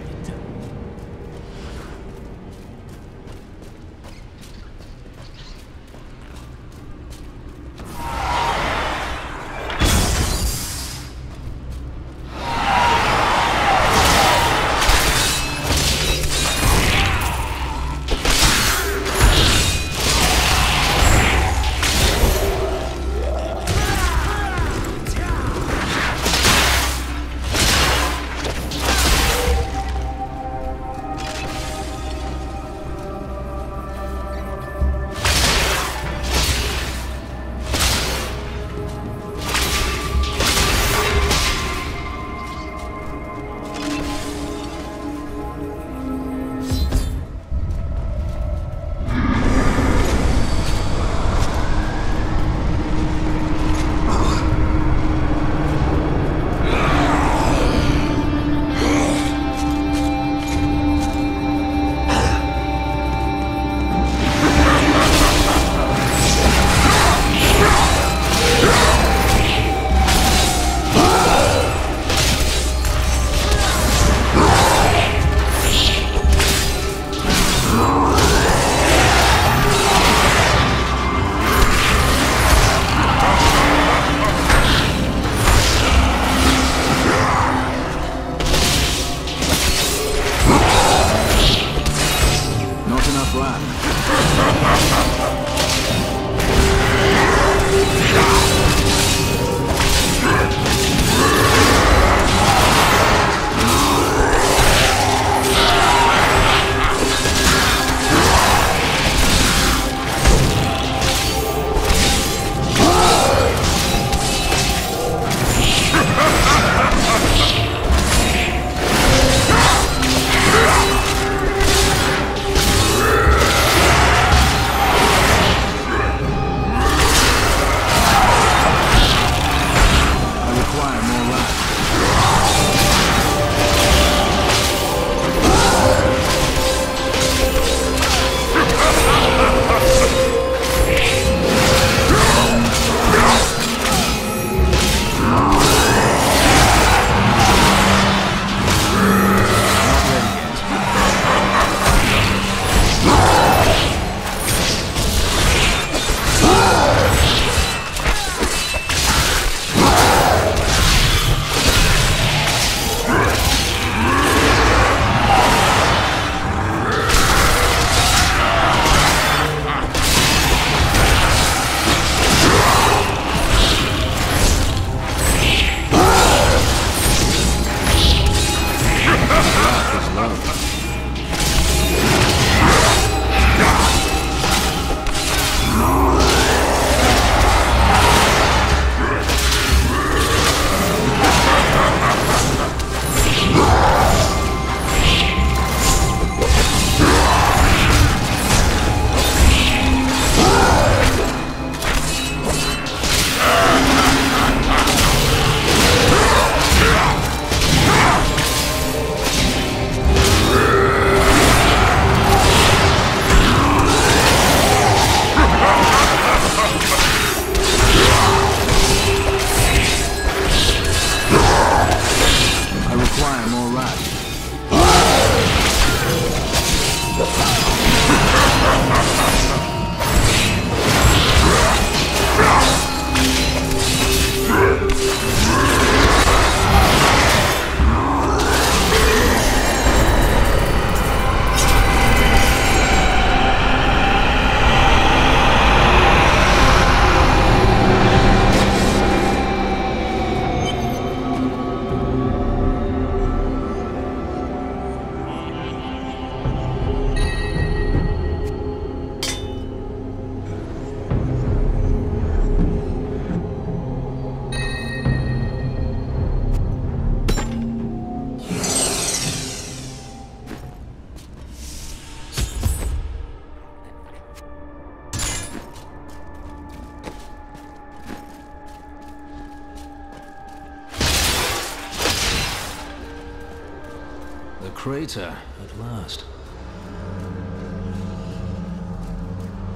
S13: The crater, at last.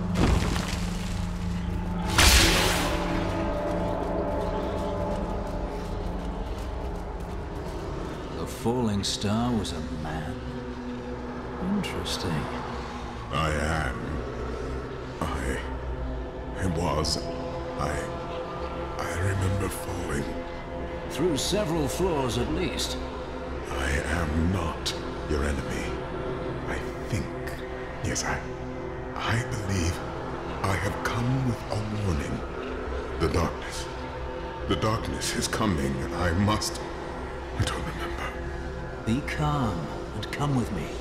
S13: falling star was a man. Interesting.
S17: I am. I... I was. I... I remember falling.
S13: Through several floors at least.
S17: I am not your enemy. I think... Yes, I... I believe I have come with a warning. The darkness. The darkness is coming, and I must... I don't remember.
S13: Be calm and come with me.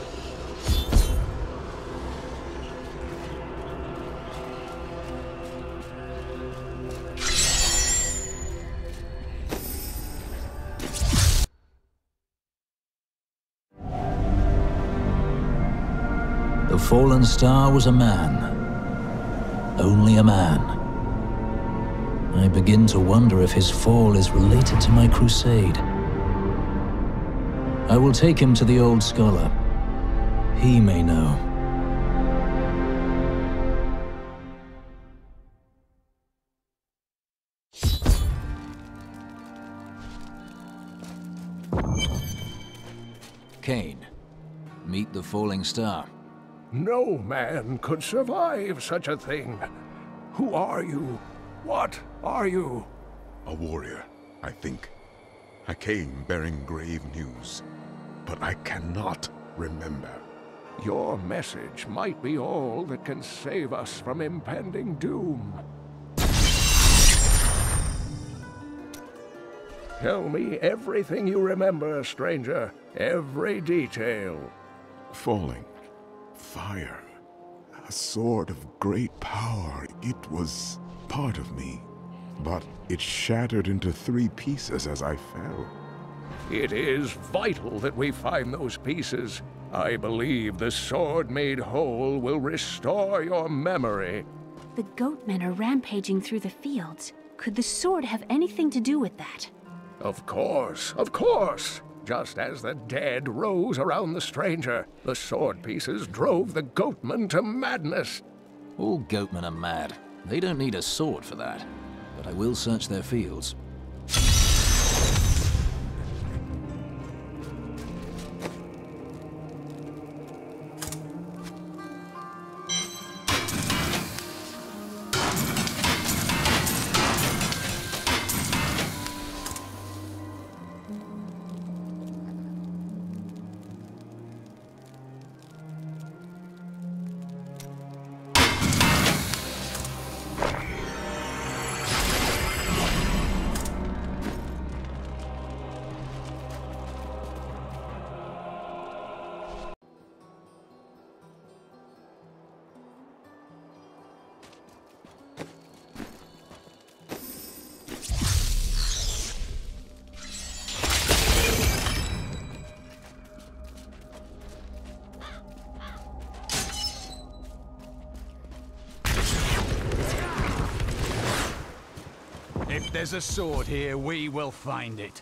S13: The fallen star was a man. Only a man. I begin to wonder if his fall is related to my crusade. I will take him to the old scholar. He may know. Kain, meet the falling star.
S5: No man could survive such a thing. Who are you? What are you?
S17: A warrior, I think. I came bearing grave news, but I cannot remember.
S5: Your message might be all that can save us from impending doom. Tell me everything you remember, stranger. Every detail.
S17: Falling. Fire. A sword of great power. It was part of me. But it shattered into three pieces as I fell.
S5: It is vital that we find those pieces. I believe the sword made whole will restore your memory.
S6: The goatmen are rampaging through the fields. Could the sword have anything to do with that?
S5: Of course, of course. Just as the dead rose around the stranger, the sword pieces drove the goatmen to madness.
S13: All goatmen are mad. They don't need a sword for that. But I will search their fields.
S11: If there's a sword here, we will find it.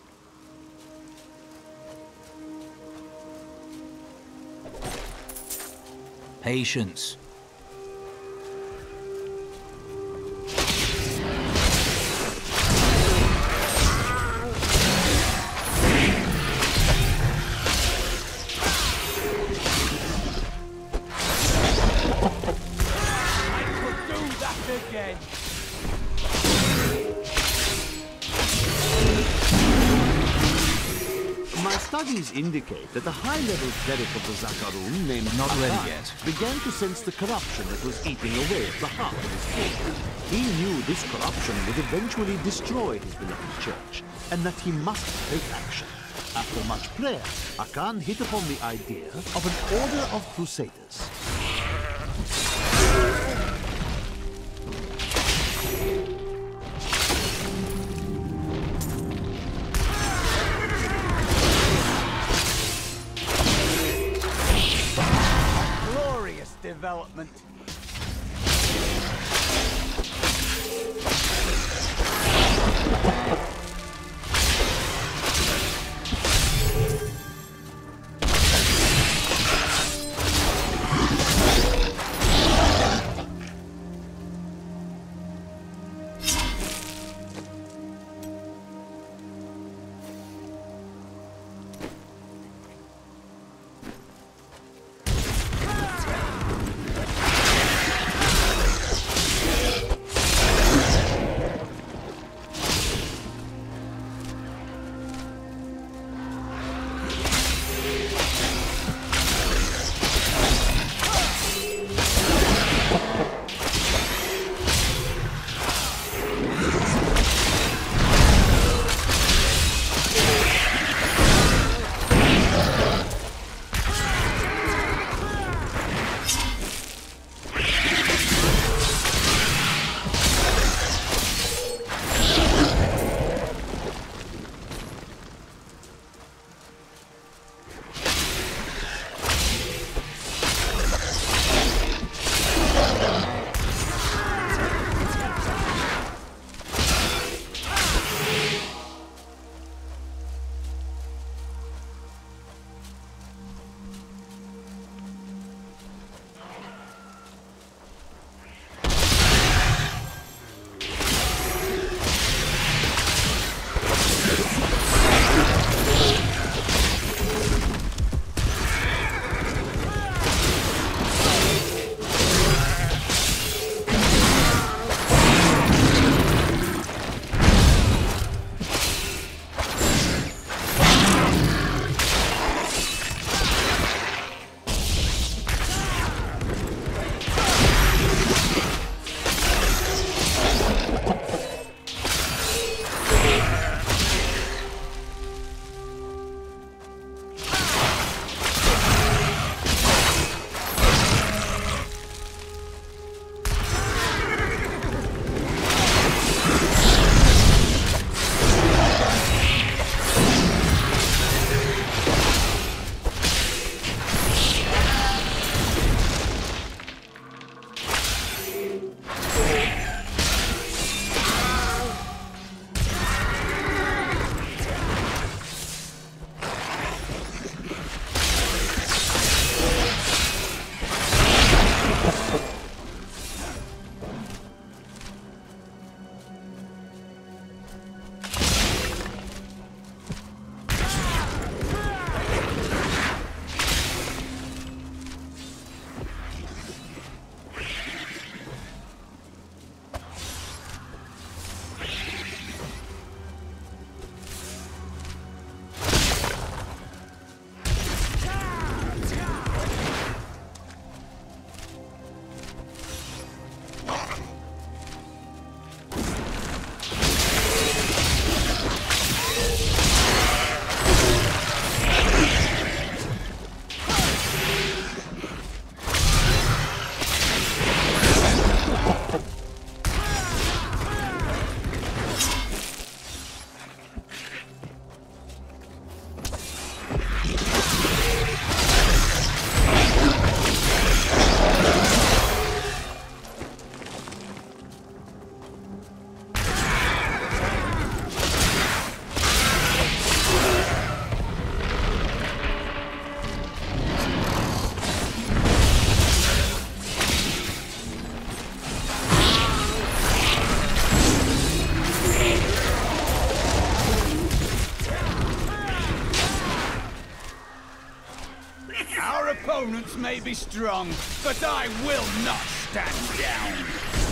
S13: Patience.
S15: Studies indicate that the high-level cleric of the Zakarum, named
S13: Not
S15: Akan,
S13: ready yet.
S15: began to sense the corruption that was eating away at the heart of his faith. He knew this corruption would eventually destroy his beloved church, and that he must take action. After much prayer, Akan hit upon the idea of an order of crusaders.
S11: Development. foes may be strong, but I will not stand down.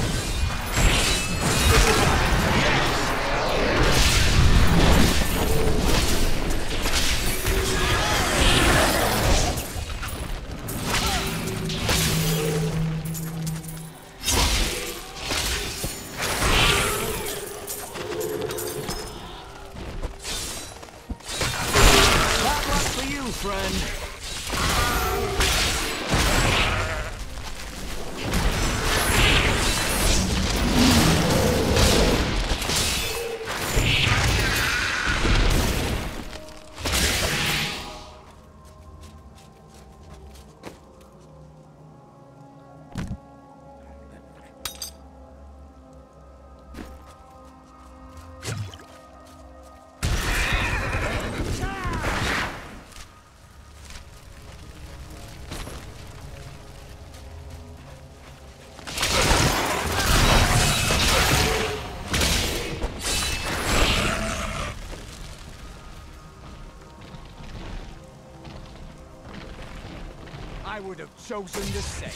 S14: That luck for you, friend.
S11: I would have chosen the same.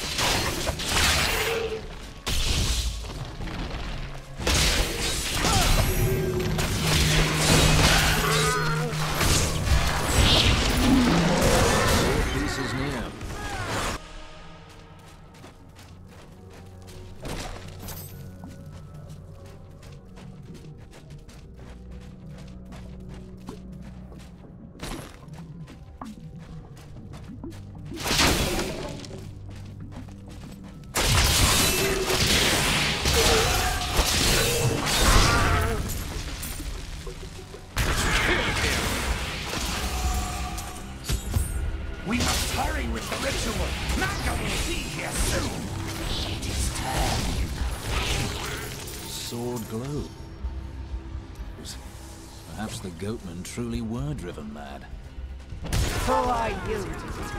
S1: Peace is near.
S3: We must hurry with the ritual. Magda will be here soon. It is time.
S1: Sword glows. Perhaps the goatmen truly were driven mad.
S18: Who are you?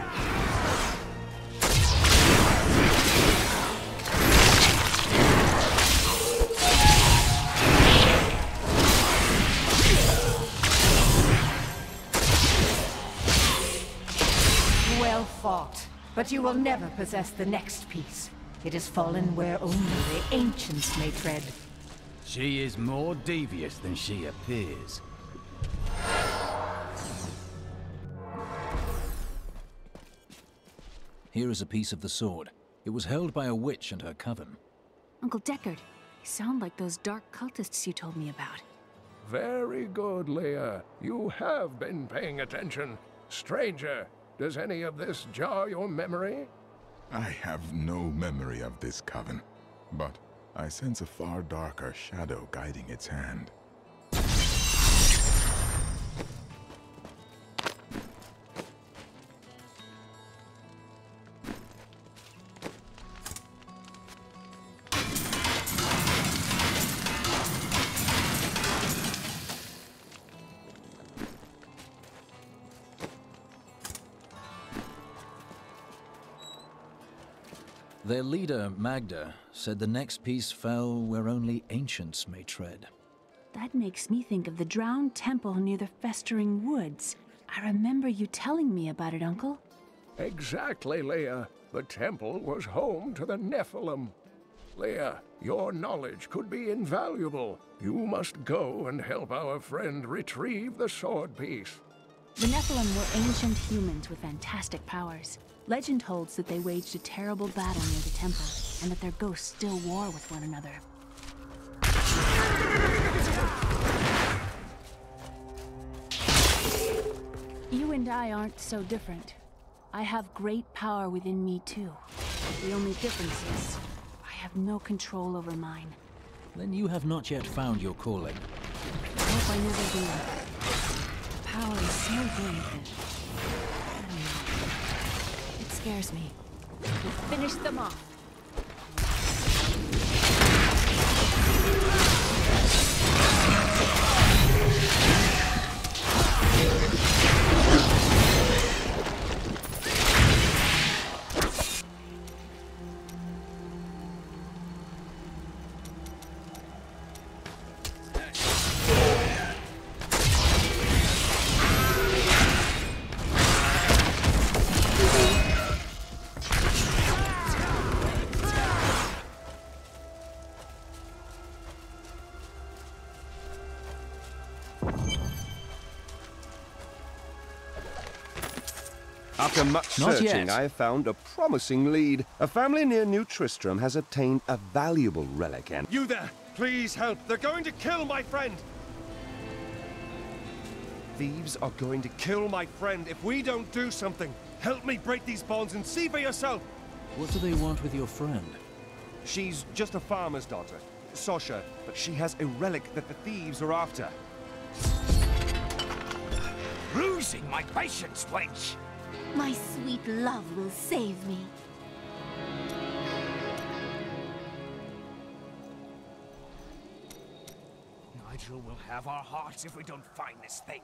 S18: Well fought, but you will never possess the next piece. It has fallen where only the ancients may tread.
S11: She is more devious than she appears.
S1: Here is a piece of the sword. It was held by a witch and her coven.
S6: Uncle Deckard, you sound like those dark cultists you told me about.
S5: Very good, Leah. You have been paying attention. Stranger, does any of this jar your memory?
S17: I have no memory of this coven, but I sense a far darker shadow guiding its hand.
S1: Their leader, Magda, said the next piece fell where only ancients may tread.
S6: That makes me think of the drowned temple near the Festering Woods. I remember you telling me about it, Uncle.
S5: Exactly, Leah. The temple was home to the Nephilim. Leah, your knowledge could be invaluable. You must go and help our friend retrieve the sword piece.
S6: The Nephilim were ancient humans with fantastic powers. Legend holds that they waged a terrible battle near the temple, and that their ghosts still war with one another. You and I aren't so different. I have great power within me too. The only difference is, I have no control over mine.
S1: Then you have not yet found your calling.
S6: I hope I never do. The power is so great that... I don't know. It scares me. We'll finish them off.
S19: After much
S1: Not
S19: searching,
S1: yet.
S19: I have found a promising lead. A family near New Tristram has obtained a valuable relic and...
S20: You there! Please help! They're going to kill my friend! Thieves are going to kill my friend if we don't do something. Help me break these bonds and see for yourself!
S1: What do they want with your friend?
S20: She's just a farmer's daughter, Sasha, but she has a relic that the thieves are after.
S14: Losing my patience, wench!
S21: My sweet love will save me.
S14: Nigel will have our hearts if we don't find this thing.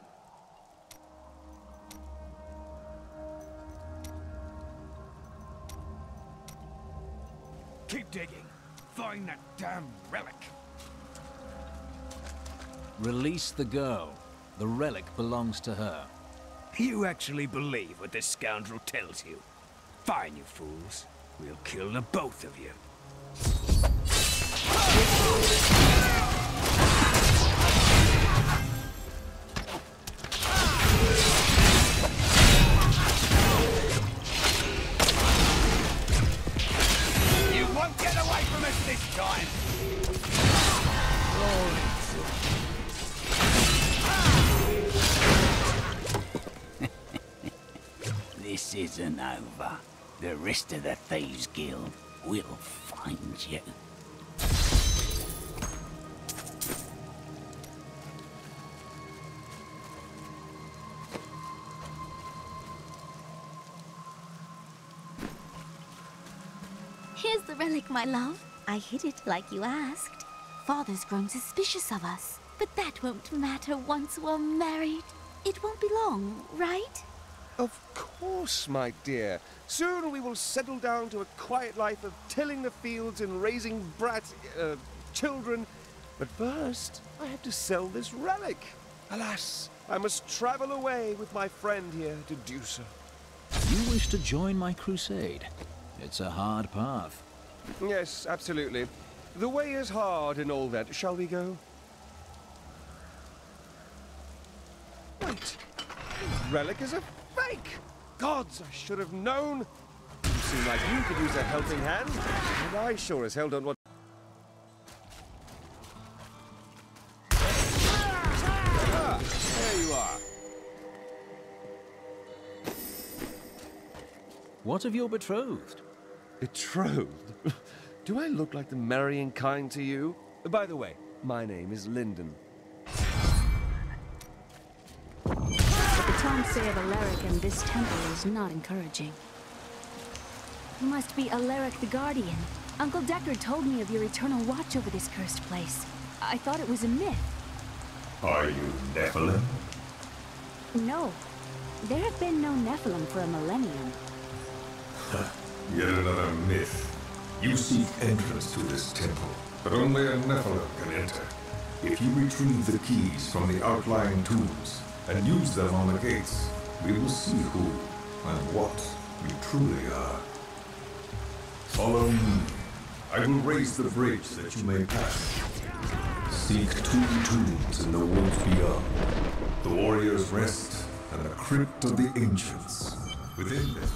S14: Keep digging. Find that damn relic.
S1: Release the girl. The relic belongs to her.
S14: You actually believe what this scoundrel tells you? Fine, you fools. We'll kill the both of you. You won't get away from us this time!
S22: This isn't over. The rest of the Thieves Guild will find you.
S21: Here's the relic, my love. I hid it like you asked. Father's grown suspicious of us, but that won't matter once we're married. It won't be long, right?
S20: Of course, my dear. Soon we will settle down to a quiet life of tilling the fields and raising brat... Uh, children. But first, I have to sell this relic. Alas, I must travel away with my friend here to do so.
S1: You wish to join my crusade? It's a hard path.
S20: Yes, absolutely. The way is hard and all that. Shall we go? Wait. The relic is a fake! Gods, I should have known! You seem like you could use a helping hand, and I sure as hell don't want... Ah, there you are.
S1: What of your betrothed?
S20: Betrothed? Do I look like the marrying kind to you? By the way, my name is Lyndon.
S6: What the Toms say of Alaric and this temple is not encouraging. You must be Alaric the Guardian. Uncle Deckard told me of your eternal watch over this cursed place. I thought it was a myth.
S17: Are you Nephilim?
S6: No. There have been no Nephilim for a millennium.
S17: Yet another myth. You seek entrance to this temple, but only a Nephilim can enter. If you retrieve the keys from the outlying tombs and use them on the gates, we will see who and what we truly are. Follow me. I will raise the bridge that you may pass. Seek two tombs in the woods beyond. The warrior's rest and the crypt of the ancients. Within them,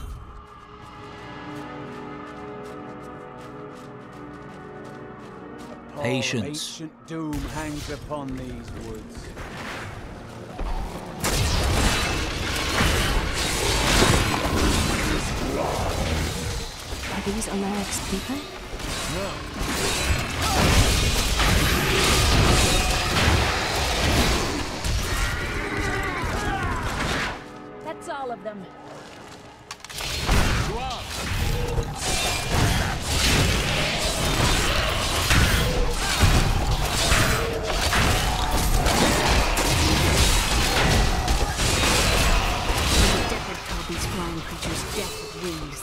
S1: Patience.
S11: Ancient doom hangs upon these woods.
S6: Are these Alaric's people? That's all of them. These flying creatures death with wings.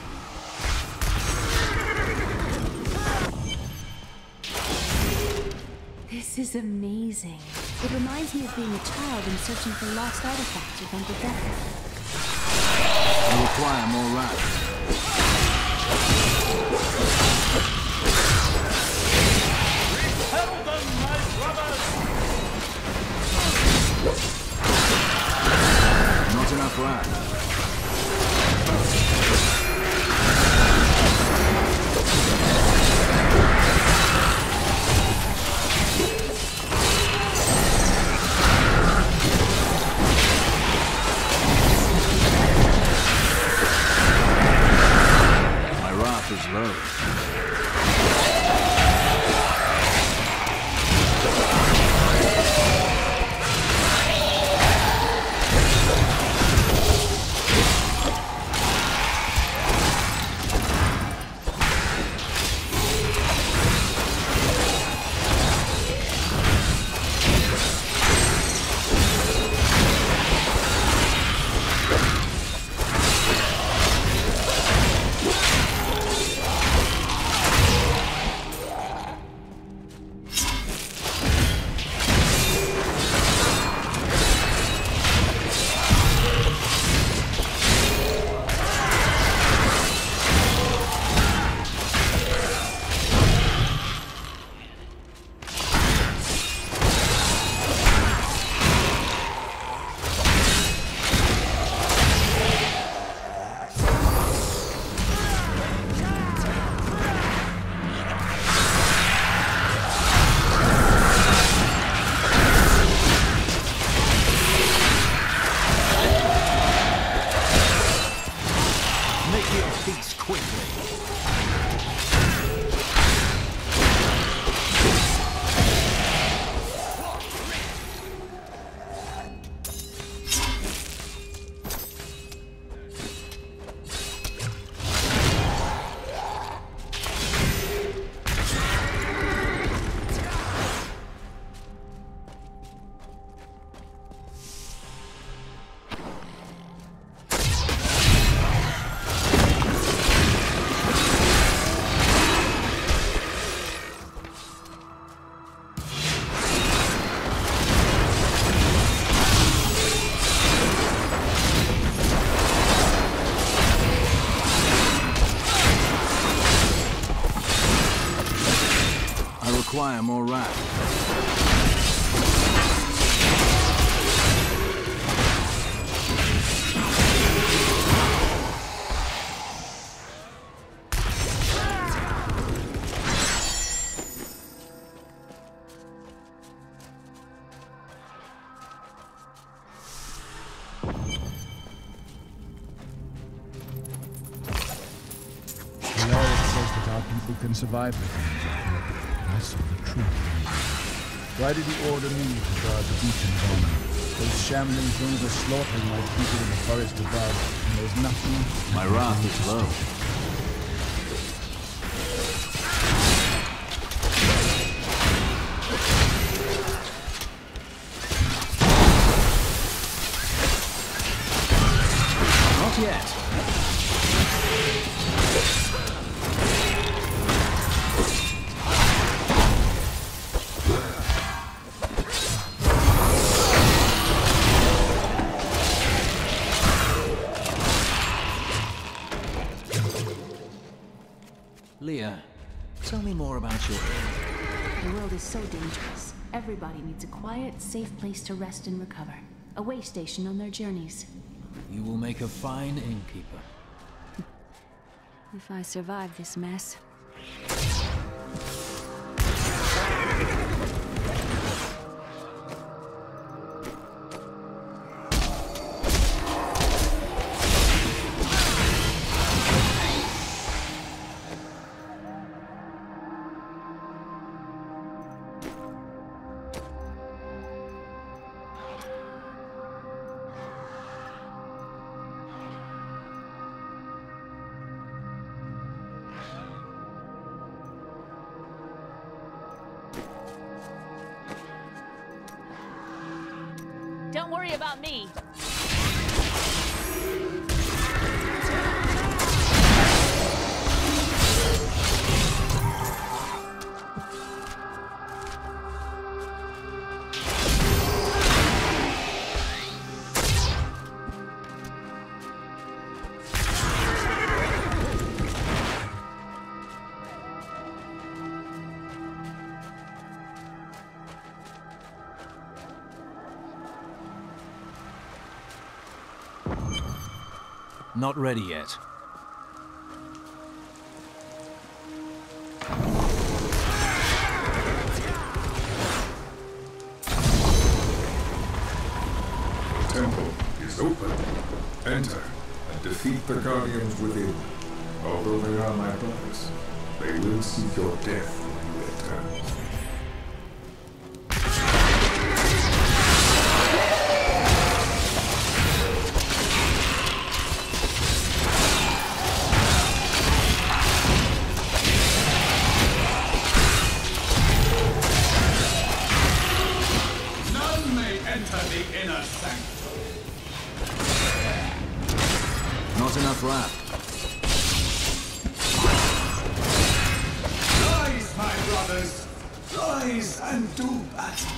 S6: This is amazing. It reminds me of being a child and searching for lost artifacts with Uncle Deckard.
S1: I require more rats.
S14: Repel them, my brothers!
S1: require more wrath.
S7: Can survive the danger. I saw the truth. Why did he order me to guard the beacon bomb? Those shambling things are slaughtering my people in the forest above, and there's nothing...
S1: My wrath is low. Not yet. Leah, tell me more about your...
S6: The world is so dangerous. Everybody needs a quiet, safe place to rest and recover. A way station on their journeys.
S1: You will make a fine innkeeper.
S6: If I survive this mess.
S8: Don't worry about me.
S1: Not ready yet.
S17: The temple is open. Enter and defeat the guardians within. Although they are my brothers, they will seek your death when you enter.
S1: Not enough wrath.
S3: Rise, my brothers! Rise and do battle!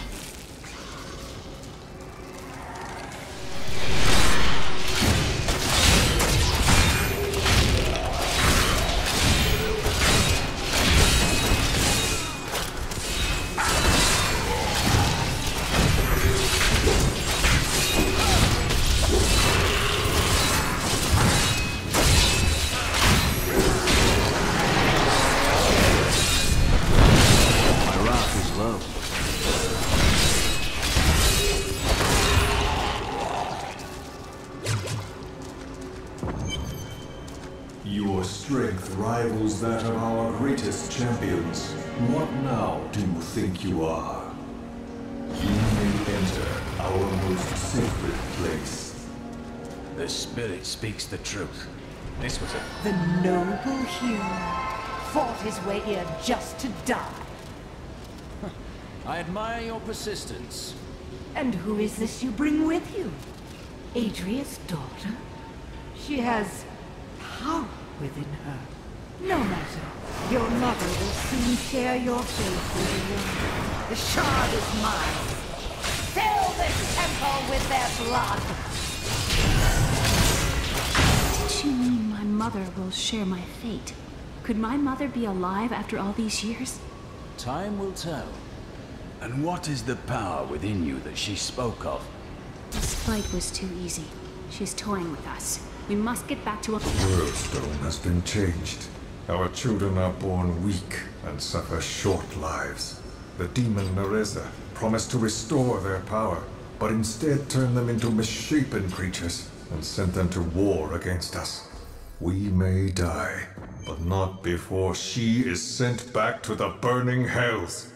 S17: Your strength rivals that of our greatest champions. What now do you think you are? You may enter our most sacred place.
S22: The spirit speaks the truth. This was a...
S18: The noble hero fought his way here just to die.
S1: I admire your persistence.
S18: And who is this you bring with you? Adria's daughter? She has power within her. No matter. Your mother will soon share your fate with the world. The shard is mine. Fill this temple with their blood!
S6: Did she mean my mother will share my fate? Could my mother be alive after all these years?
S13: Time will tell.
S22: And what is the power within you that she spoke of?
S6: This fight was too easy. She's toying with us. We must get back to a...
S2: The Worldstone has been changed. Our children are born weak and suffer short lives. The demon Nereza promised to restore their power, but instead turned them into misshapen creatures and sent them to war against us. We may die, but not before she is sent back to the burning hells.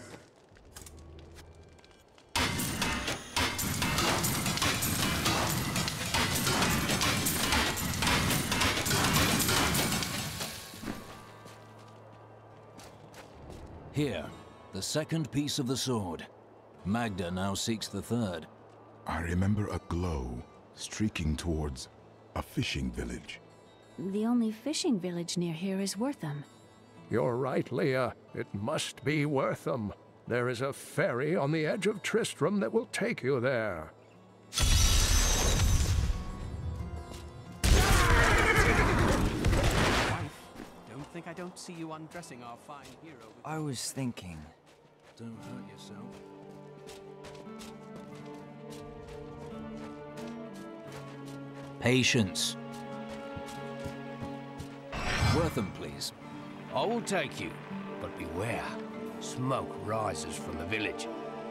S13: Here, the second piece of the sword. Magda now seeks the third.
S17: I remember a glow streaking towards a fishing village.
S6: The only fishing village near here is Wortham.
S5: You're right, Leah. It must be Wortham. There is a ferry on the edge of Tristram that will take you there.
S12: Don't think I don't see you undressing our fine hero.
S23: I was thinking.
S13: Don't hurt yourself. Patience. Wortham, please.
S14: I will take you, but beware. Smoke rises from the village.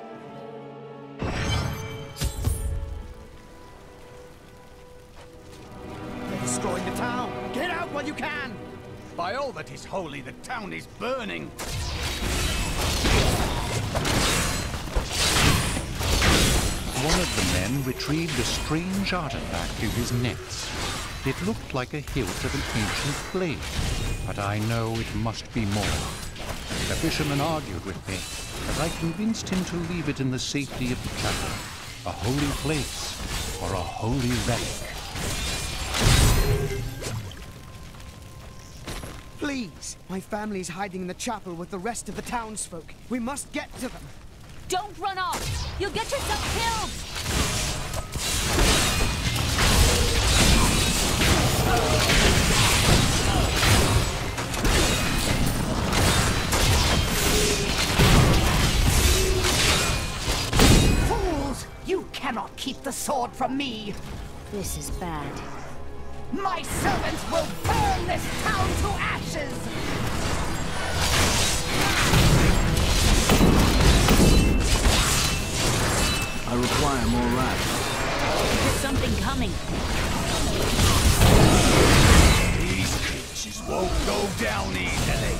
S11: They're destroying the town! Get out while you can! By all that is holy, the town is burning!
S24: One of the men retrieved a strange artifact in his nets. It looked like a hilt of an ancient blade, but I know it must be more. The fisherman argued with me, but I convinced him to leave it in the safety of the chapel, a holy place for a holy relic.
S25: Please! My family's hiding in the chapel with the rest of the townsfolk. We must get to them.
S8: Don't run off! You'll get yourself killed!
S18: Fools! You cannot keep the sword from me!
S6: This is bad.
S18: My servants will burn this town to ashes!
S13: I require more wrath.
S8: There's something coming.
S11: These creatures won't go down easily.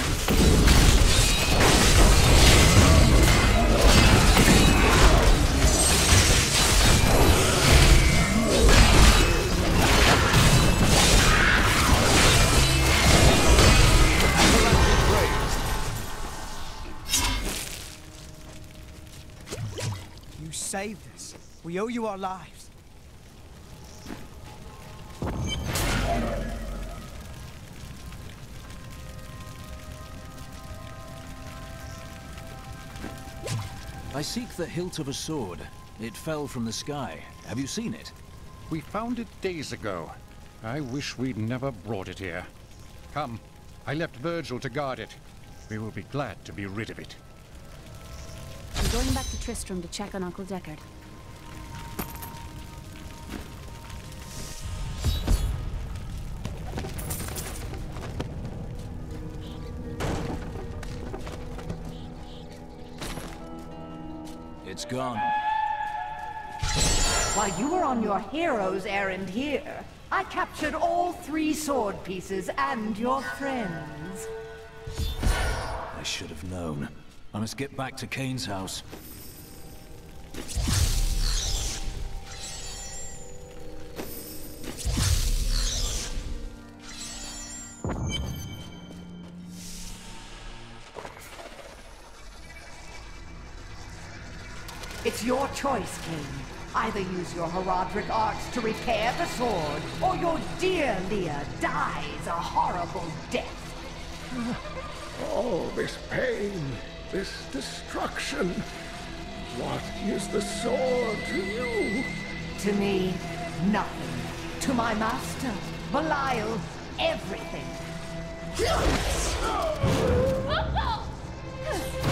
S25: You saved us. We owe you our lives.
S13: I seek the hilt of a sword. It fell from the sky. Have you seen it?
S24: We found it days ago. I wish we'd never brought it here. Come, I left Virgil to guard it. We will be glad to be rid of it.
S6: I'm going back to Tristram to check on Uncle Deckard.
S13: It's gone.
S18: While you were on your hero's errand here, I captured all three sword pieces and your friends.
S13: I should have known. I must get back to Kane's house.
S18: It's your choice, King. Either use your Herodric arts to repair the sword, or your dear Leah dies a horrible death.
S5: All this pain, this destruction. What is the sword to you?
S18: To me, nothing. To my master, Belial, everything.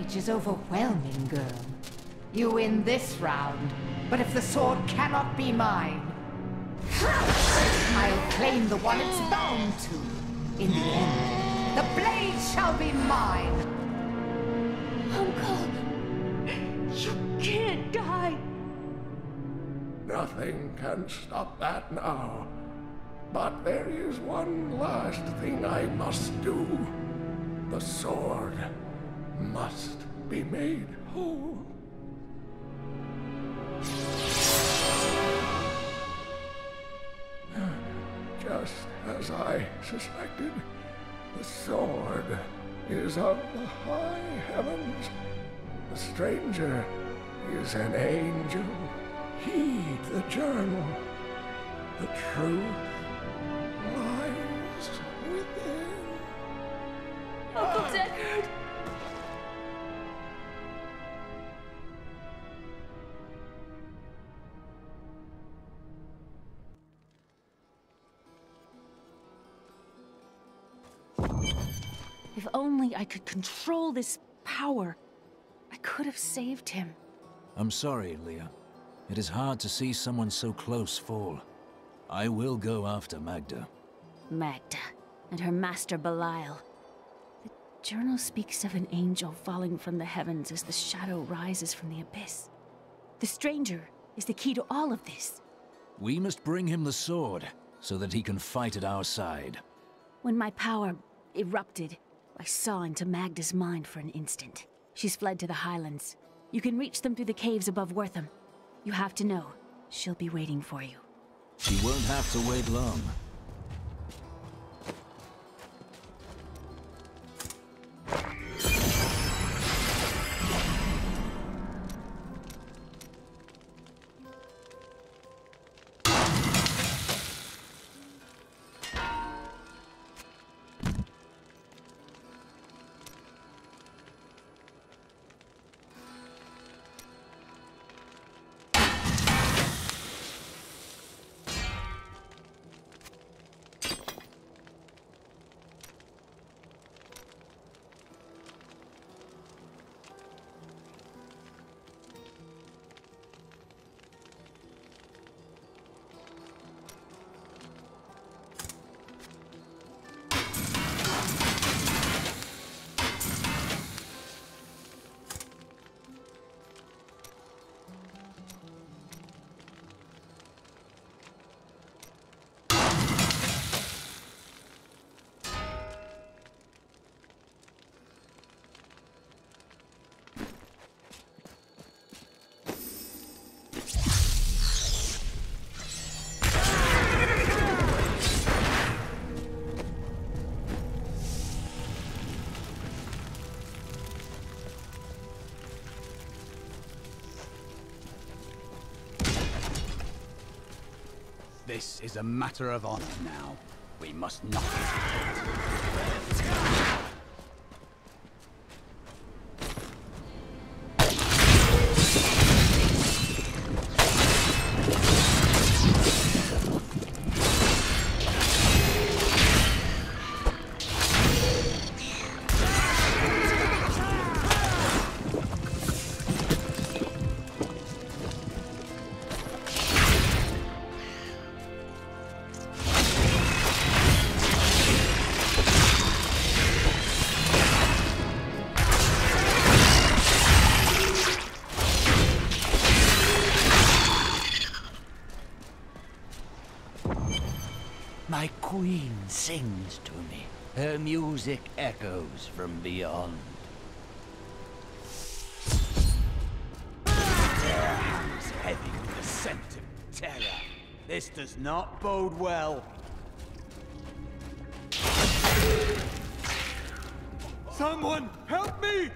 S18: courage is overwhelming, girl. You win this round, but if the sword cannot be mine, I'll claim the one it's bound to. In the end, the blade shall be mine.
S5: Uncle, you can't die. Nothing can stop that now. But there is one last thing I must do. The sword must be made whole. Just as I suspected, the sword is of the high heavens. The stranger is an angel. Heed the journal. The truth lies within.
S6: Uncle Deckard! If only I could control this power, I could have saved him.
S13: I'm sorry, Leah. It is hard to see someone so close fall. I will go after Magda.
S6: Magda and her master Belial. The journal speaks of an angel falling from the heavens as the shadow rises from the abyss. The stranger is the key to all of this.
S13: We must bring him the sword, so that he can fight at our side.
S6: When my power erupted, I saw into Magda's mind for an instant. She's fled to the Highlands. You can reach them through the caves above Wortham. You have to know, she'll be waiting for you.
S13: She won't have to wait long.
S11: This is a matter of honor now. We must not hesitate.
S22: My queen sings to me. Her music echoes from beyond.
S11: Their hands heavy with the scent of terror. This does not bode well. Someone help me!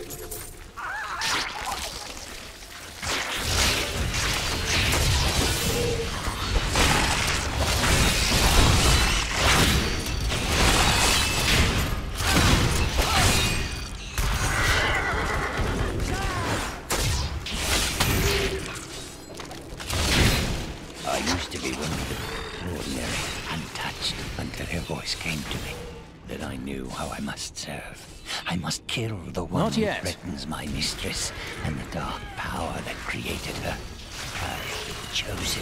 S22: I used to be one of them, ordinary, untouched, until her voice came to me. Then I knew how I must serve. I must kill the one
S1: Not
S22: who
S1: yet.
S22: threatens my mistress and the dark power that created her. I've chosen.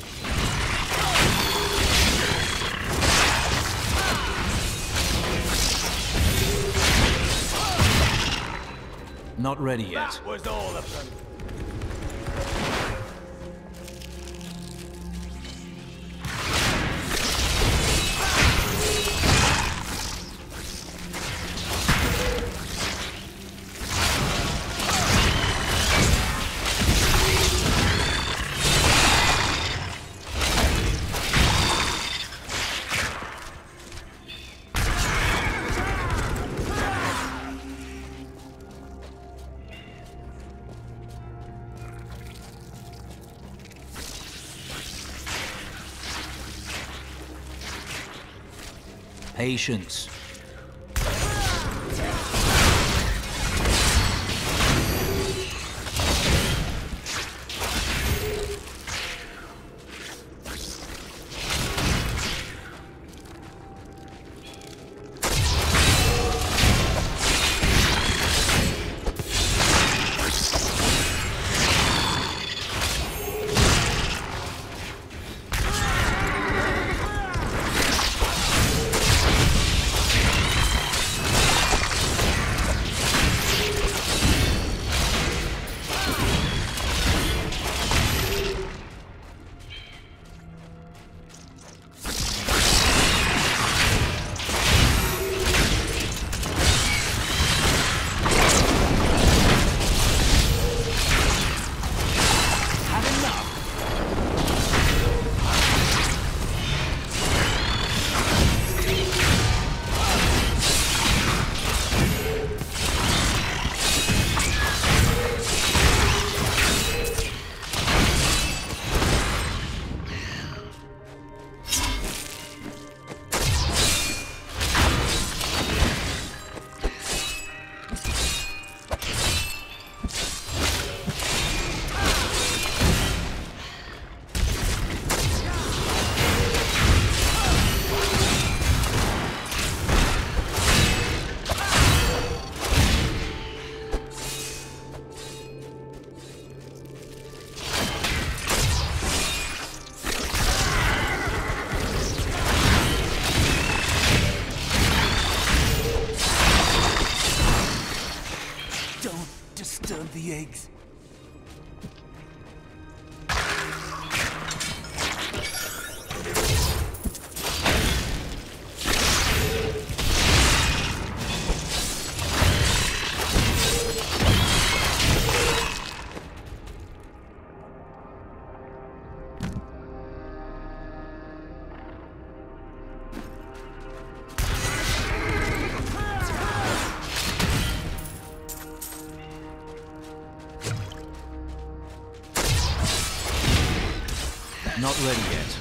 S1: Not ready yet.
S14: That was all of them.
S1: Patience.
S14: The eggs.
S1: Not ready yet.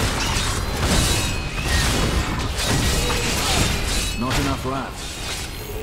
S1: Not enough rats.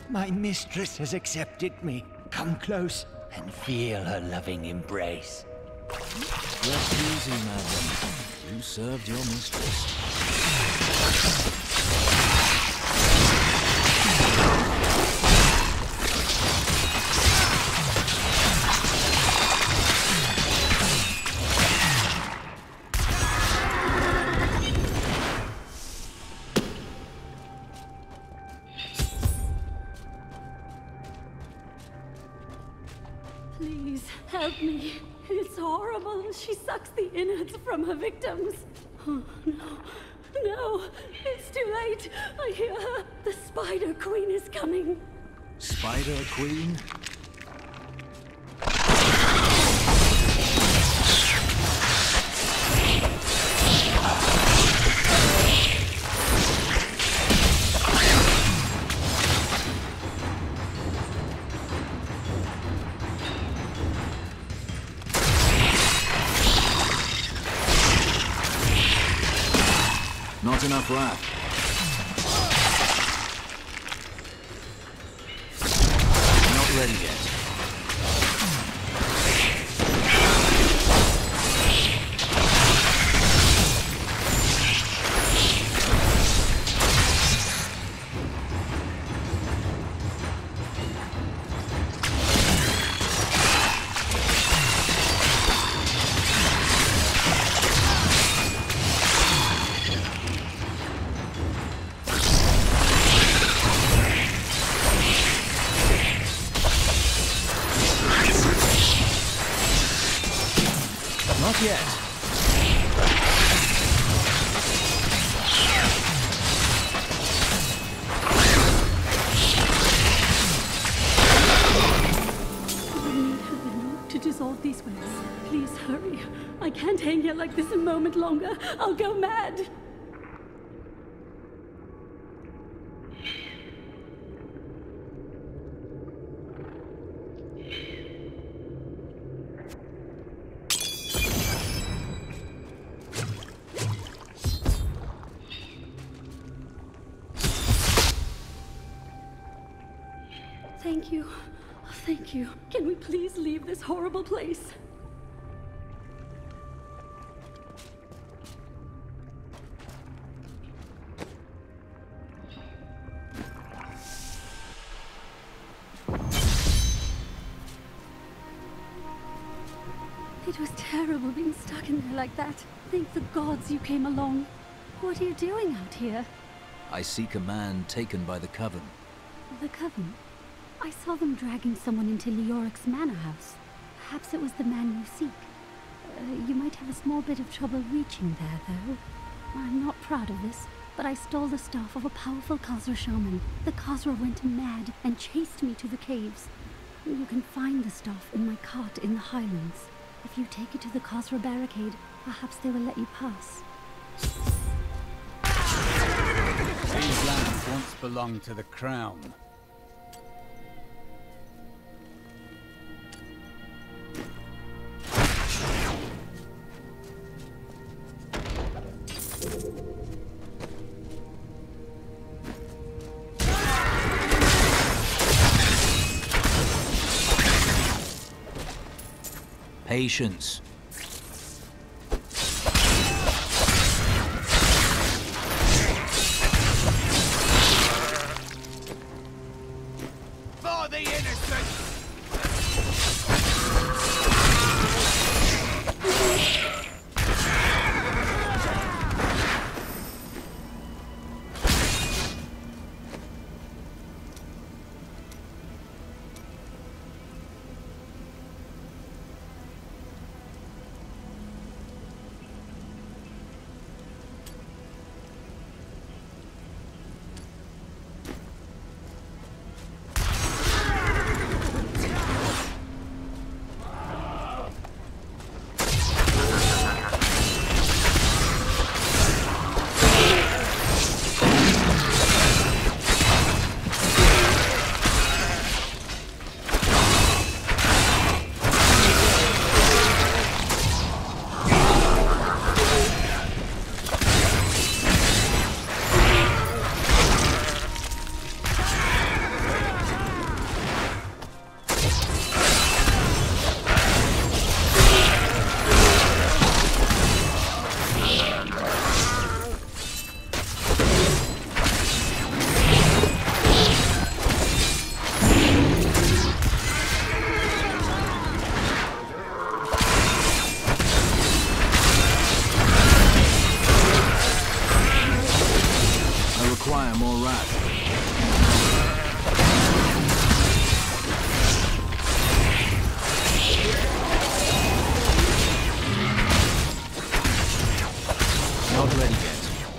S4: My mistress has accepted me. Come close and feel her loving embrace.
S13: Rest easy, madam. You served your mistress.
S9: Please, help me. It's horrible. She sucks the innards from her victims. Oh, no. No. It's too late. I hear her. The Spider Queen is coming.
S13: Spider Queen? Not enough wrath. Not ready yet. Not yet.
S9: I need her venom to dissolve these webs. Please hurry. I can't hang here like this a moment longer. I'll go mad. Thank you. Oh, thank you. Can we please leave this horrible place? It was terrible being stuck in there like that. Thank the gods you came along. What are you doing out here?
S13: I seek a man taken by the Coven.
S9: The Coven? I saw them dragging someone into Leoric's manor house. Perhaps it was the man you seek. Uh, you might have a small bit of trouble reaching there, though. I'm not proud of this, but I stole the staff of a powerful Khazra shaman. The Khazra went mad and chased me to the caves. You can find the staff in my cart in the Highlands. If you take it to the Khazra barricade, perhaps they will let you pass.
S11: These lands once belonged to the Crown.
S13: Patience.
S11: For the innocent!
S13: inspire more wrath. Not ready yet.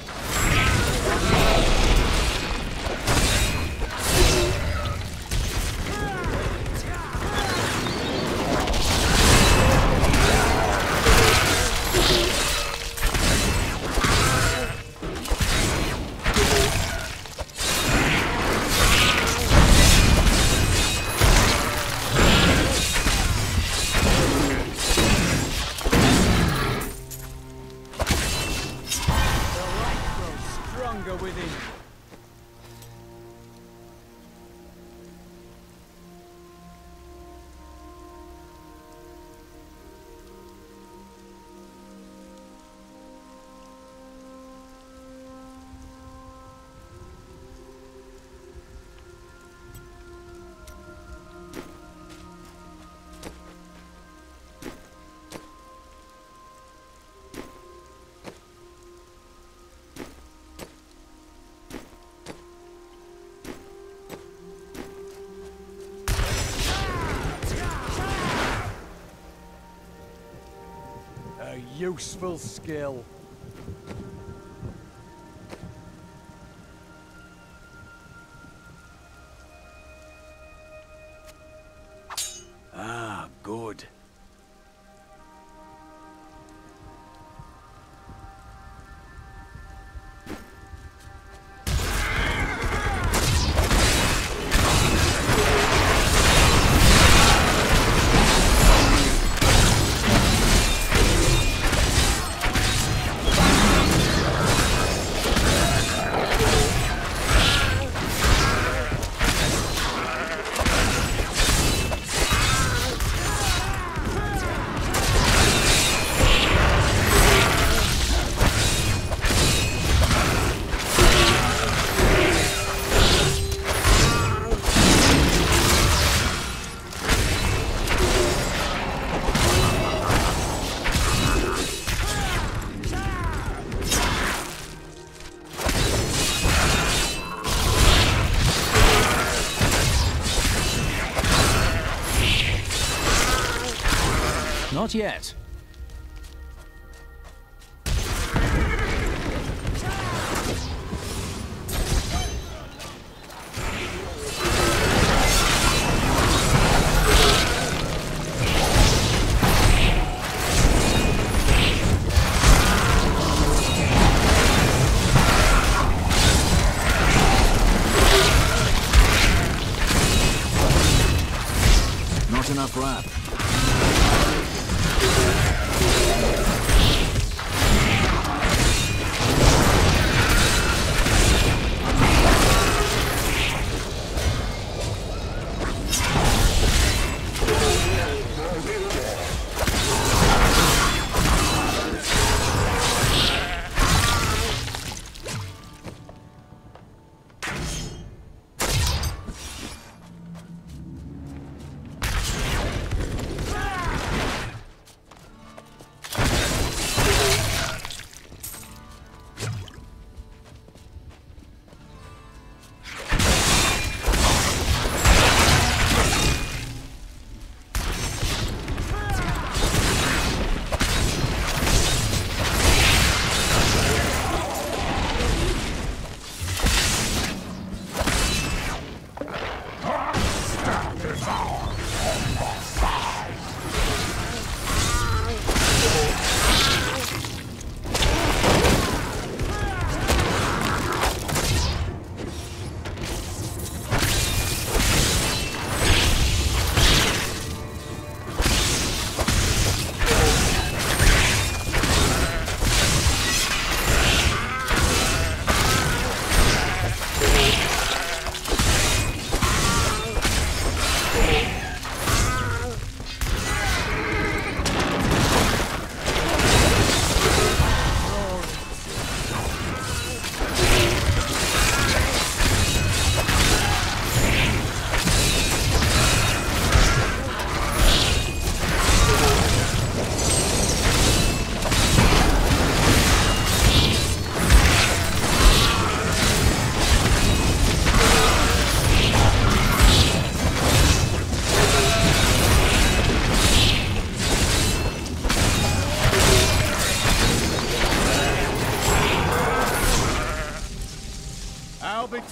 S11: Useful skill. Ah, good.
S13: Not yet. Not enough wrath.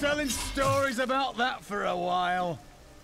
S11: telling stories about that for a while.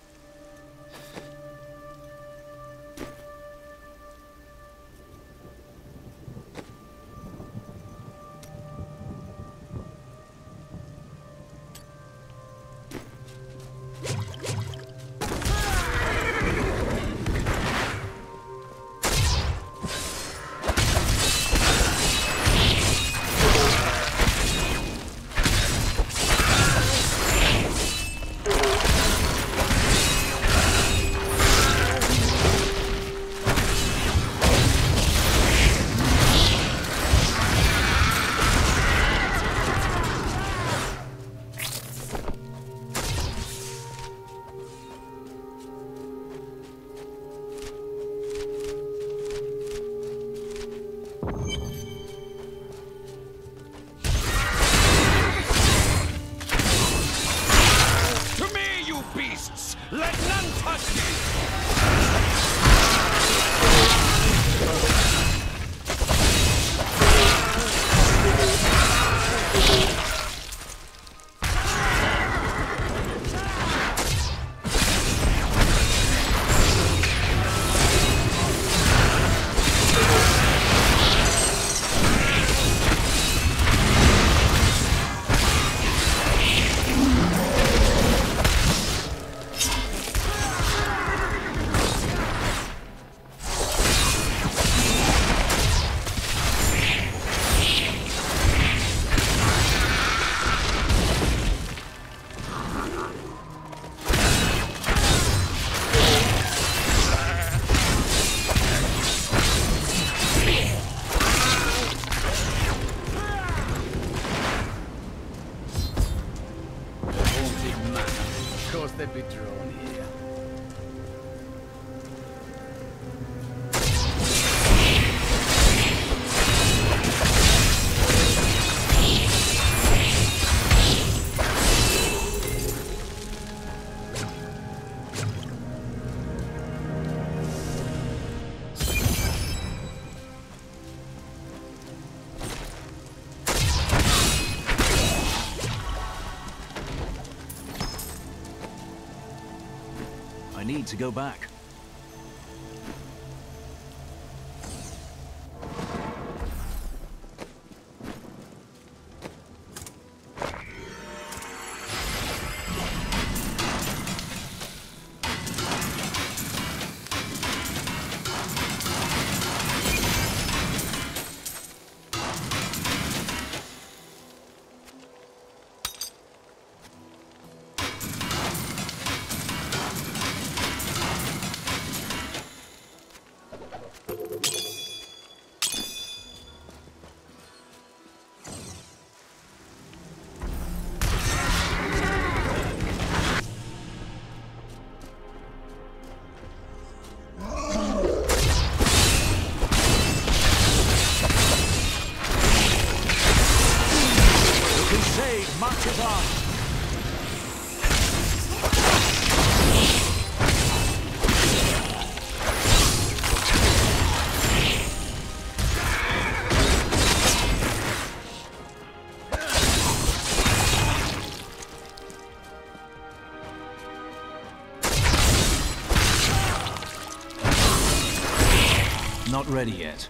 S3: Let none touch me!
S11: They'd be drawn here.
S13: I need to go back. Not ready yet.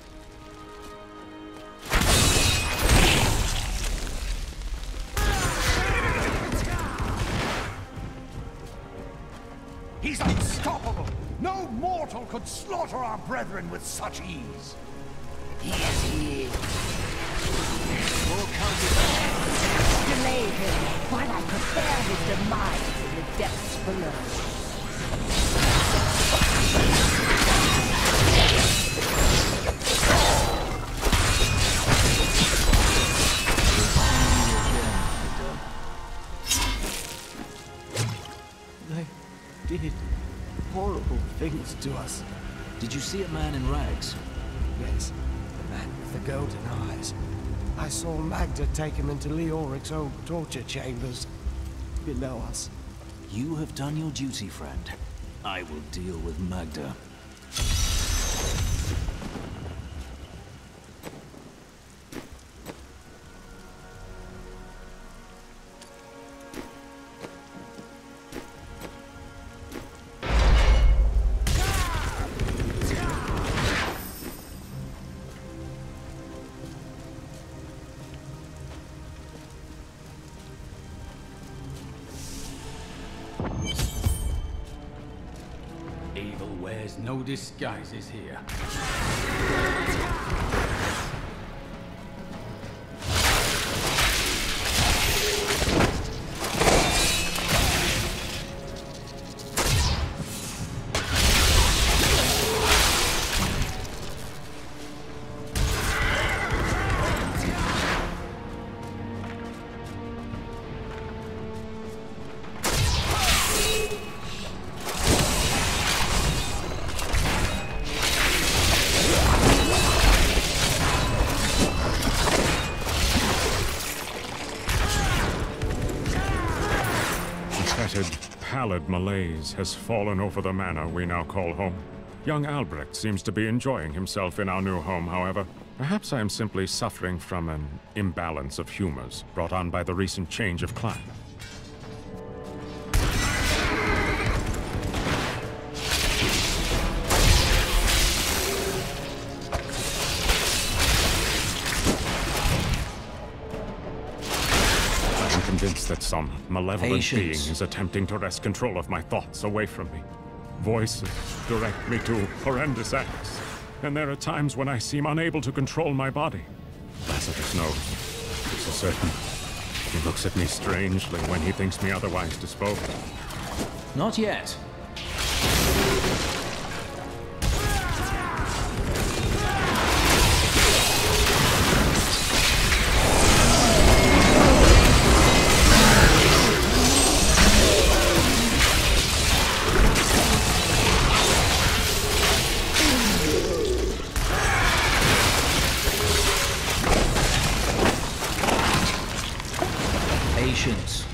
S3: He's unstoppable! No mortal could slaughter our brethren with such ease!
S18: He is here. More counter. Delay him while I prepare his demise in the depths below.
S4: They did horrible things to us.
S13: Did you see a man in rags?
S4: Yes, the man with the golden eyes. I saw Magda take him into Leoric's old torture chambers below us.
S13: You have done your duty, friend. I will deal with Magda.
S11: Evil wears no disguises here.
S10: Pallid malaise has fallen over the manor we now call home. Young Albrecht seems to be enjoying himself in our new home, however. Perhaps I am simply suffering from an imbalance of humors brought on by the recent change of climate. Convinced that some malevolent
S13: Patience.
S10: being is attempting to wrest control of my thoughts away from me. Voices direct me to horrendous acts, and there are times when I seem unable to control my body. Lazarus knows. This is certain. He looks at me strangely when he thinks me otherwise disposed.
S13: Not yet. Patience.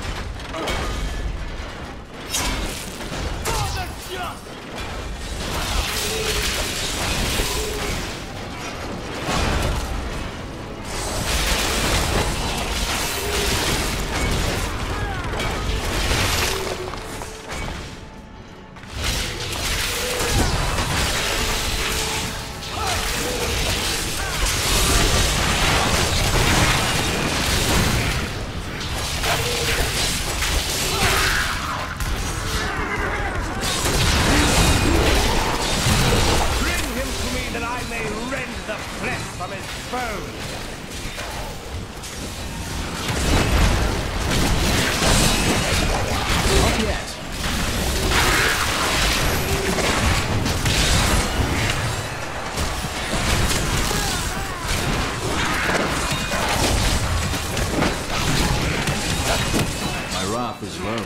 S13: Is low.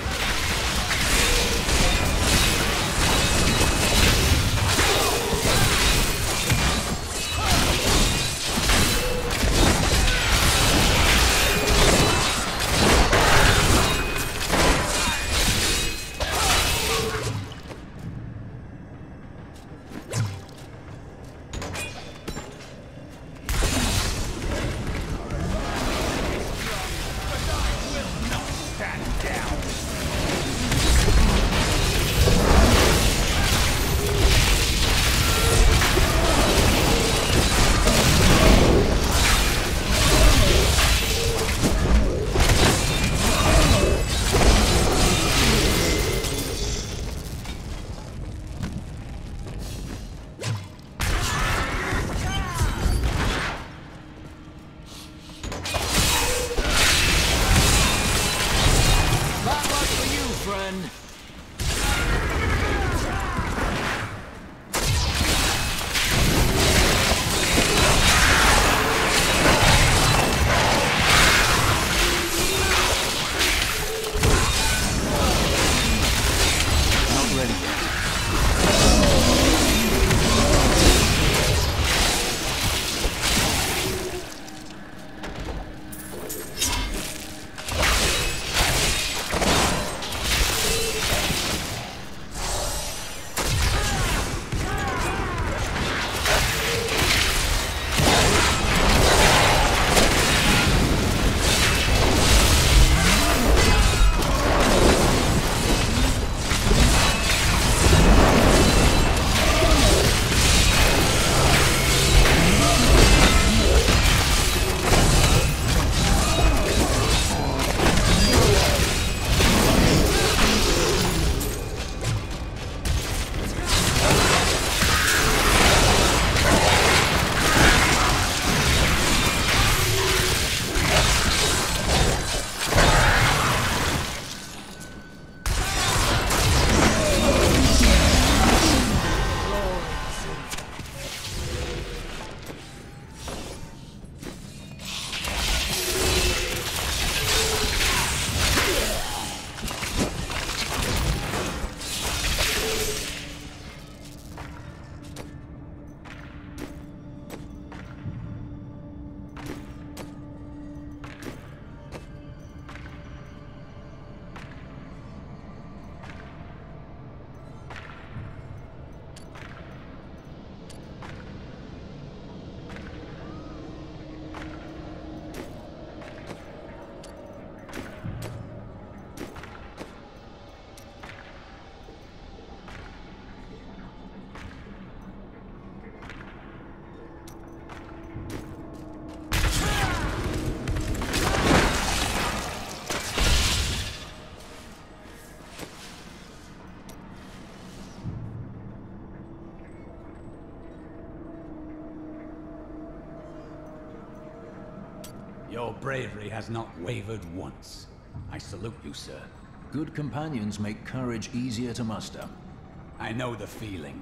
S22: Your bravery has not wavered once. I salute you, sir.
S13: Good companions make courage easier to muster.
S22: I know the feeling.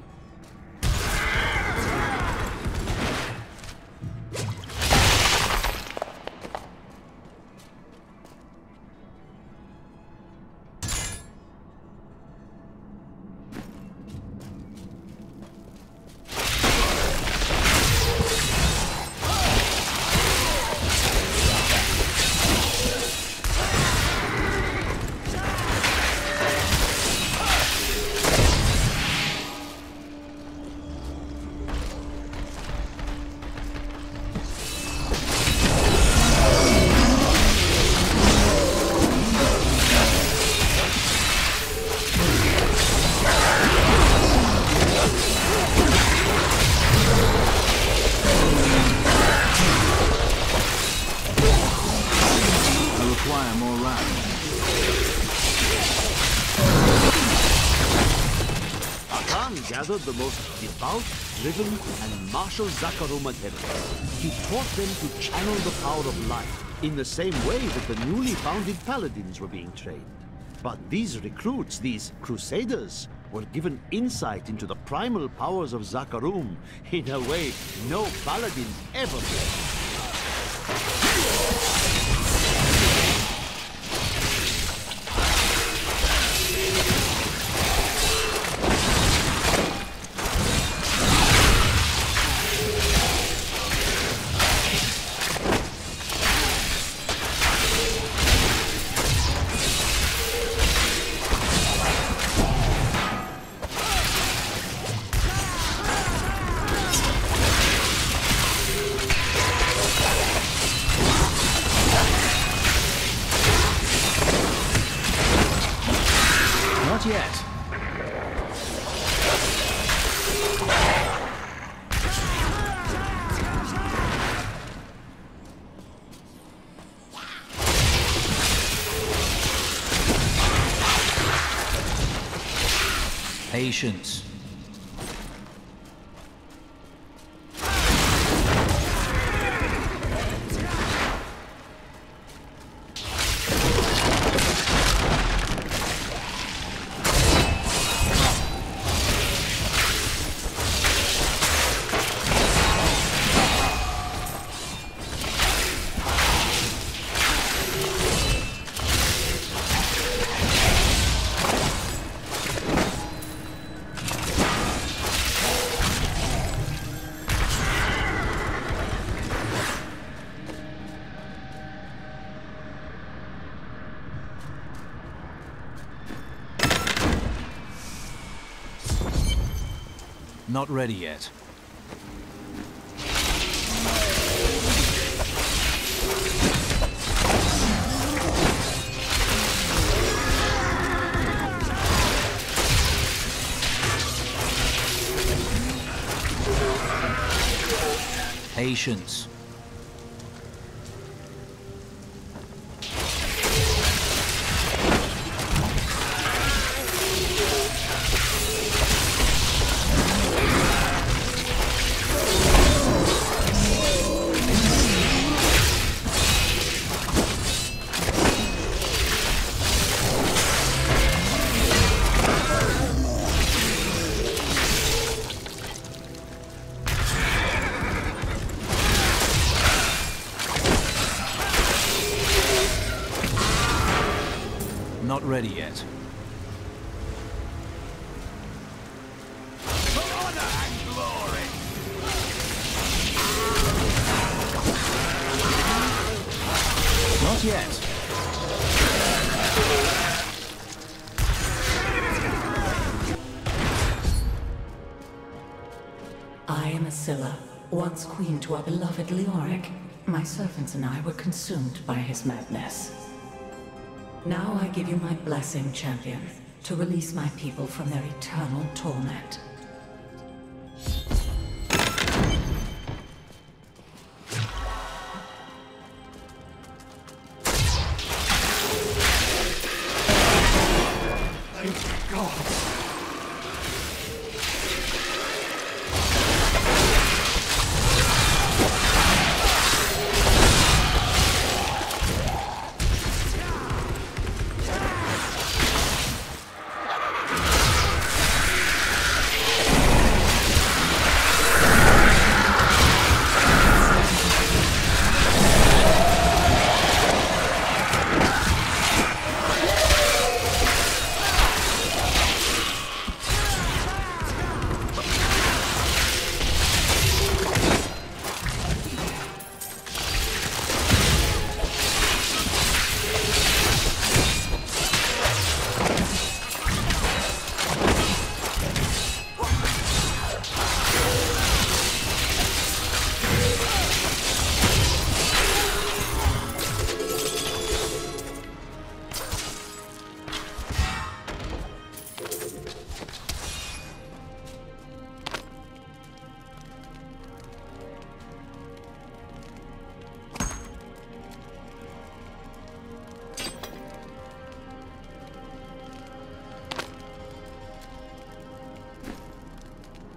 S15: Gathered the most devout, driven, and martial Zakarum adherents. He taught them to channel the power of light in the same way that the newly founded paladins were being trained. But these recruits, these crusaders, were given insight into the primal powers of Zakarum in a way no paladin ever did.
S13: Patience. Not ready yet. Patience. Not ready yet.
S3: For honor and glory!
S13: Not yet.
S16: I am Asilla, once queen to our beloved Leoric. My servants and I were consumed by his madness. Now I give you my blessing, champion, to release my people from their eternal torment.
S3: Thank God.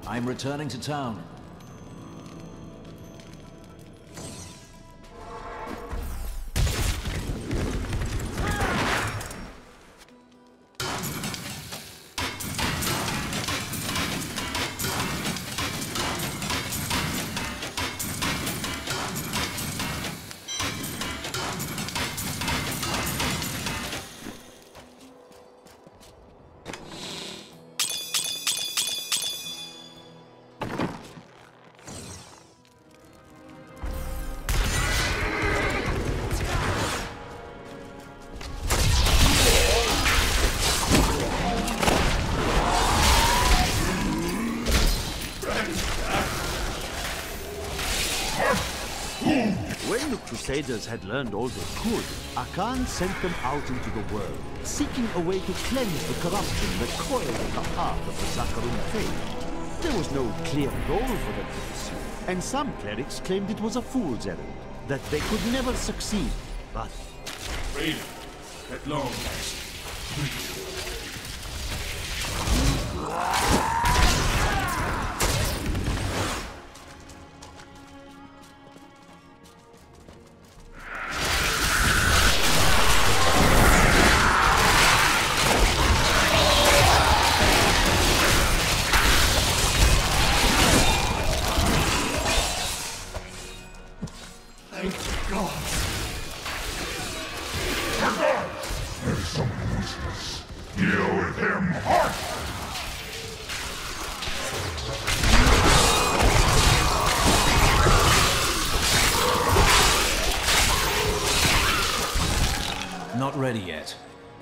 S13: I'm returning to town.
S15: When the Crusaders had learned all they could, Akan sent them out into the world, seeking a way to cleanse the corruption that coiled at the heart of the Zakarum faith. There was no clear goal for them to pursue, and some clerics claimed it was a fool's errand, that they could never succeed, but...
S3: Freedom, at long last.
S17: Thank God. Forgot! There's someone useless. Deal with him hard!
S13: Not ready yet.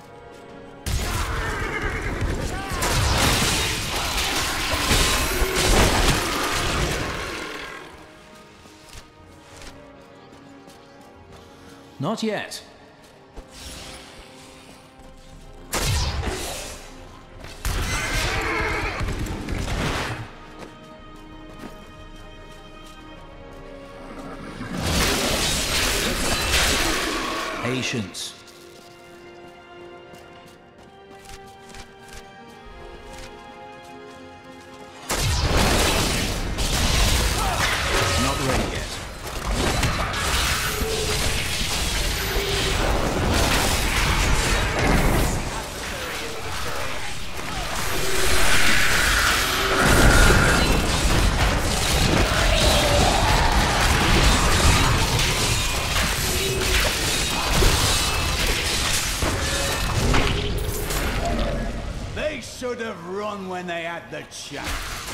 S13: Not yet. Patience. Not ready yet.
S11: They should have run when they had the chance.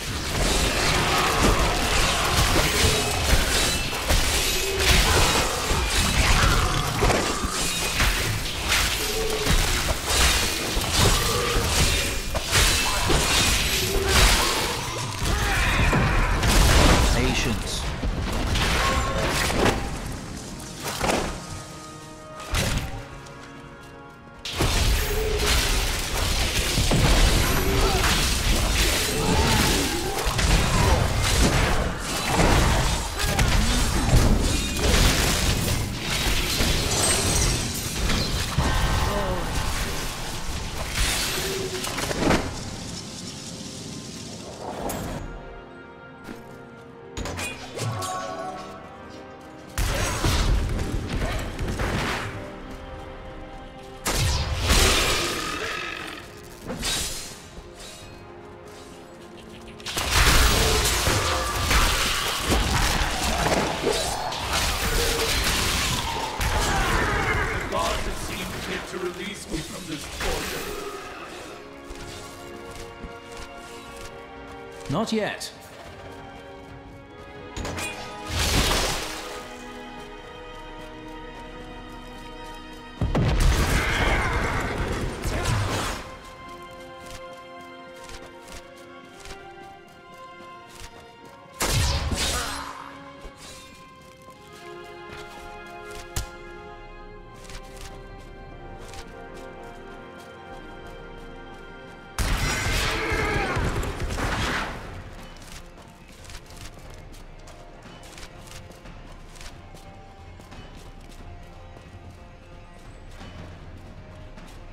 S13: Patience.
S3: To release me from this torture.
S13: Not yet.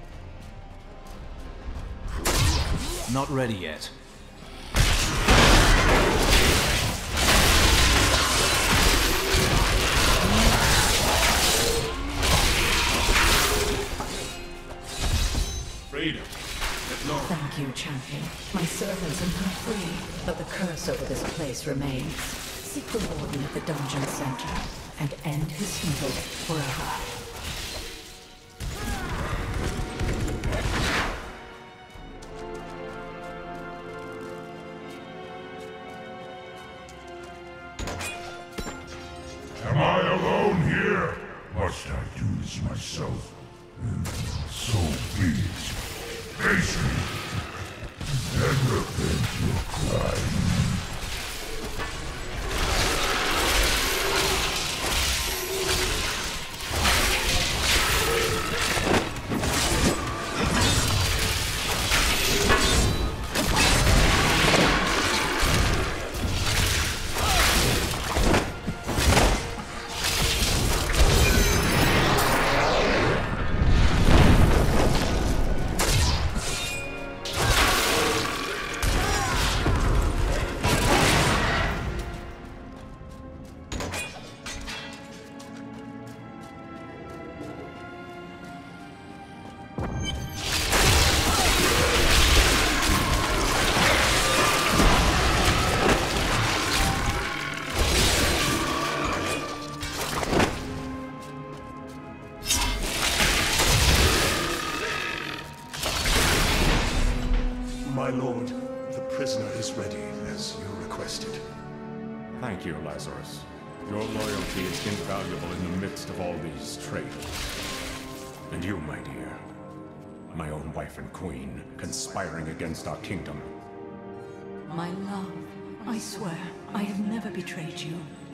S13: Not ready yet.
S3: freedom.
S16: Thank you, champion. My servants are now free, but the curse over this place remains. Seek the warden at the dungeon center and end his evil forever.
S3: Am I alone here? Must I do this myself? Mm, so be it. Face me, and repent your crime.
S10: My lord, the prisoner is ready, as you requested. Thank you, Lazarus. Your loyalty is invaluable in the midst of all these traitors. And you, my dear, my own wife and queen, conspiring against our kingdom.
S16: My love, I swear, I have never betrayed you.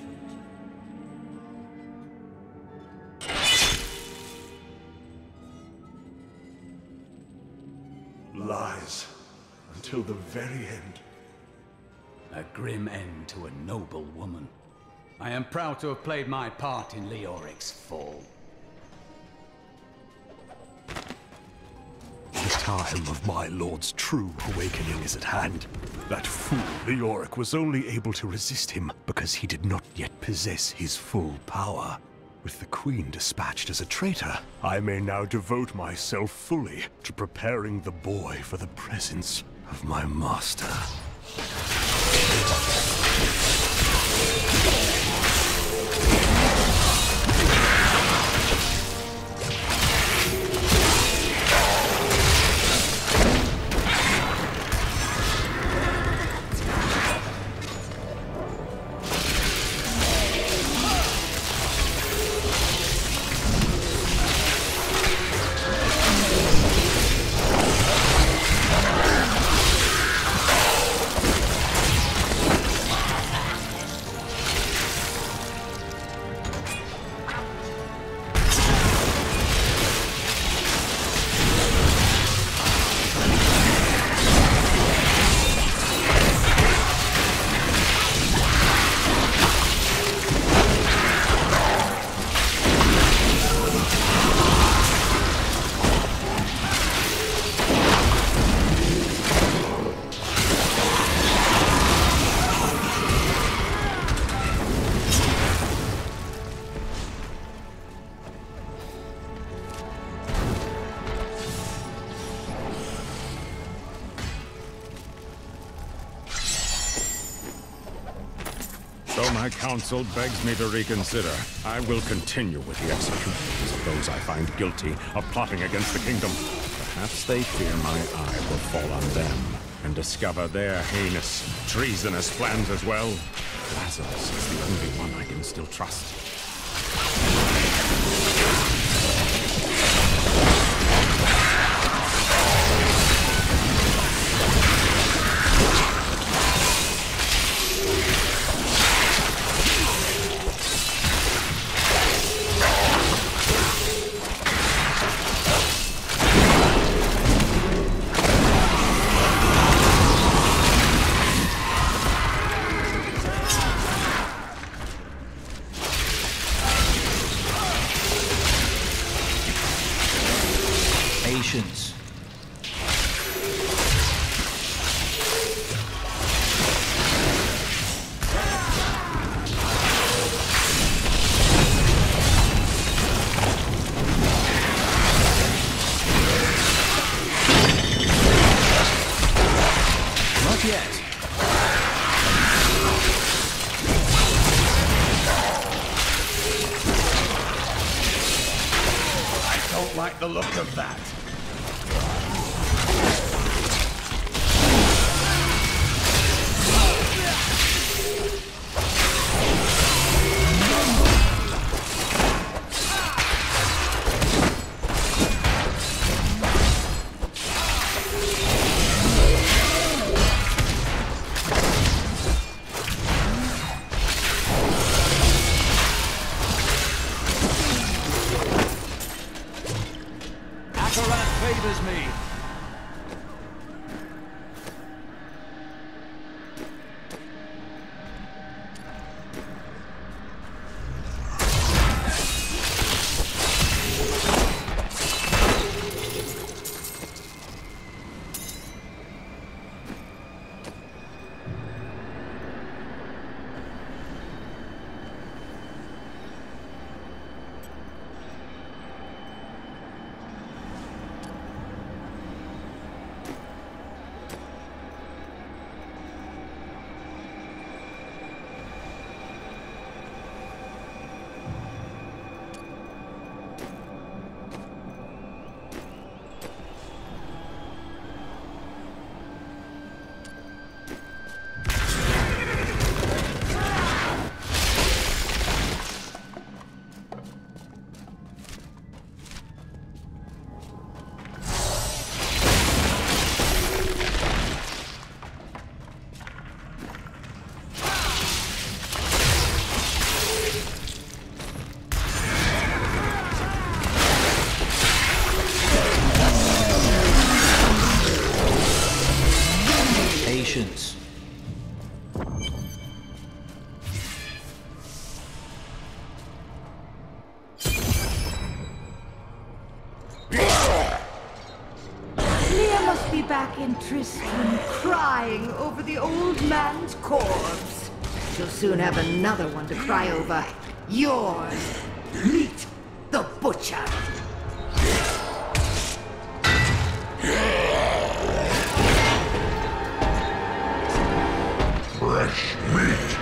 S10: Lies. Until the very end.
S11: A grim end to a noble woman. I am proud to have played my part in Leoric's fall.
S7: The time of my lord's true awakening is at hand. That fool Leoric was only able to resist him because he did not yet possess his full power. With the Queen dispatched as a traitor, I may now devote myself fully to preparing the boy for the presence of my master.
S10: Though my council begs me to reconsider, I will continue with the executions of those I find guilty of plotting against the kingdom. Perhaps they fear my eye will fall on them and discover their heinous, treasonous plans as well. Lazarus is the only one I can still trust.
S14: yet.
S3: I don't like the look of that.
S14: Favors me.
S13: Patience.
S18: Leah must be back in Tristram, crying over the old man's corpse. She'll soon have another one to cry over. Yours. Meet the butcher.
S3: Fresh meat.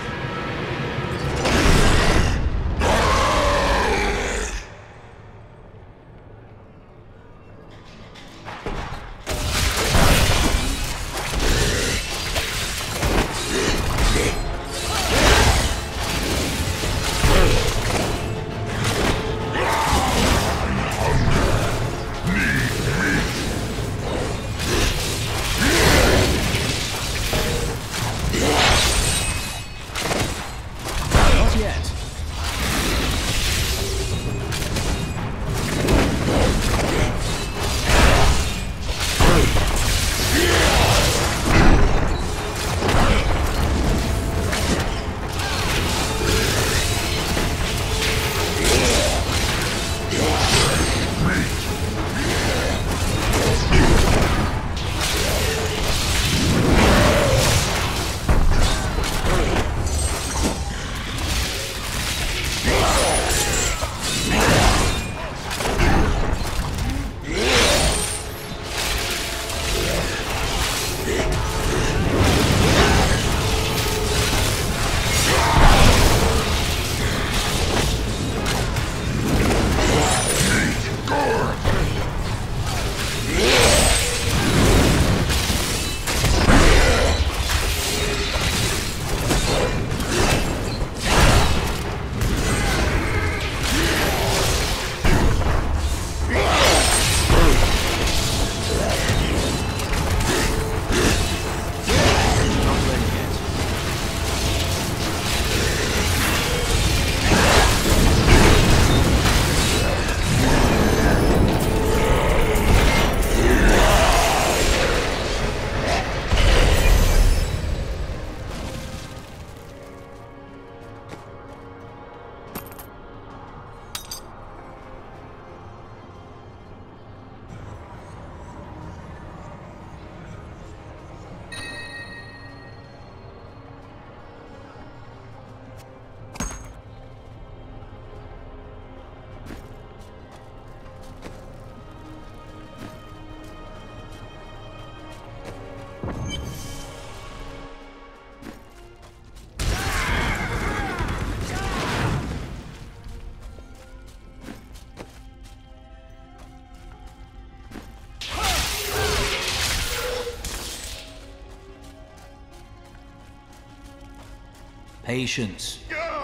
S13: Patience.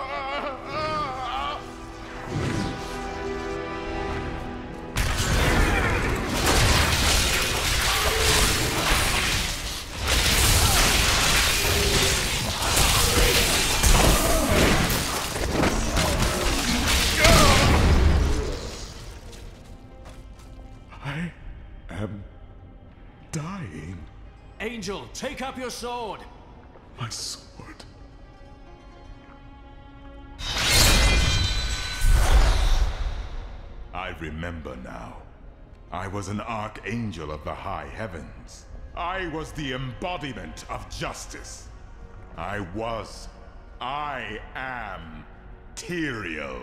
S17: I am dying.
S14: Angel, take up your sword!
S17: My sword. I remember now. I was an archangel of the high heavens. I was the embodiment of justice. I was. I am Tyrael.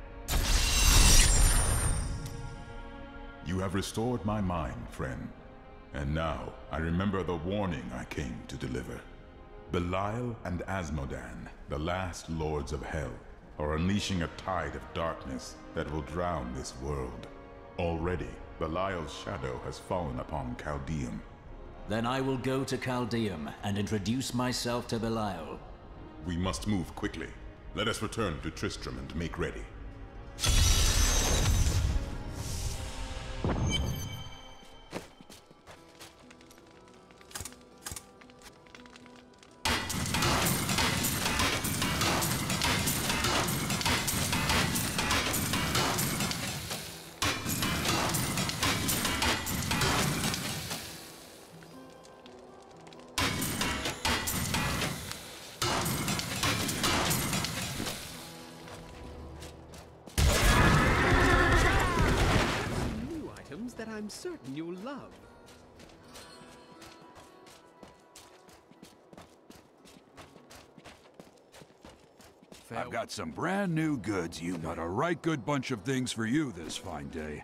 S17: You have restored my mind, friend. And now, I remember the warning I came to deliver. Belial and Azmodan, the last lords of Hell, are unleashing a tide of darkness that will drown this world. Already, Belial's shadow has fallen upon Caldeum.
S13: Then I will go to Caldeum and introduce myself to Belial.
S17: We must move quickly. Let us return to Tristram and make ready.
S12: That I'm certain you'll love.
S2: I've got some brand new goods. You got a right good bunch of things for you this fine day.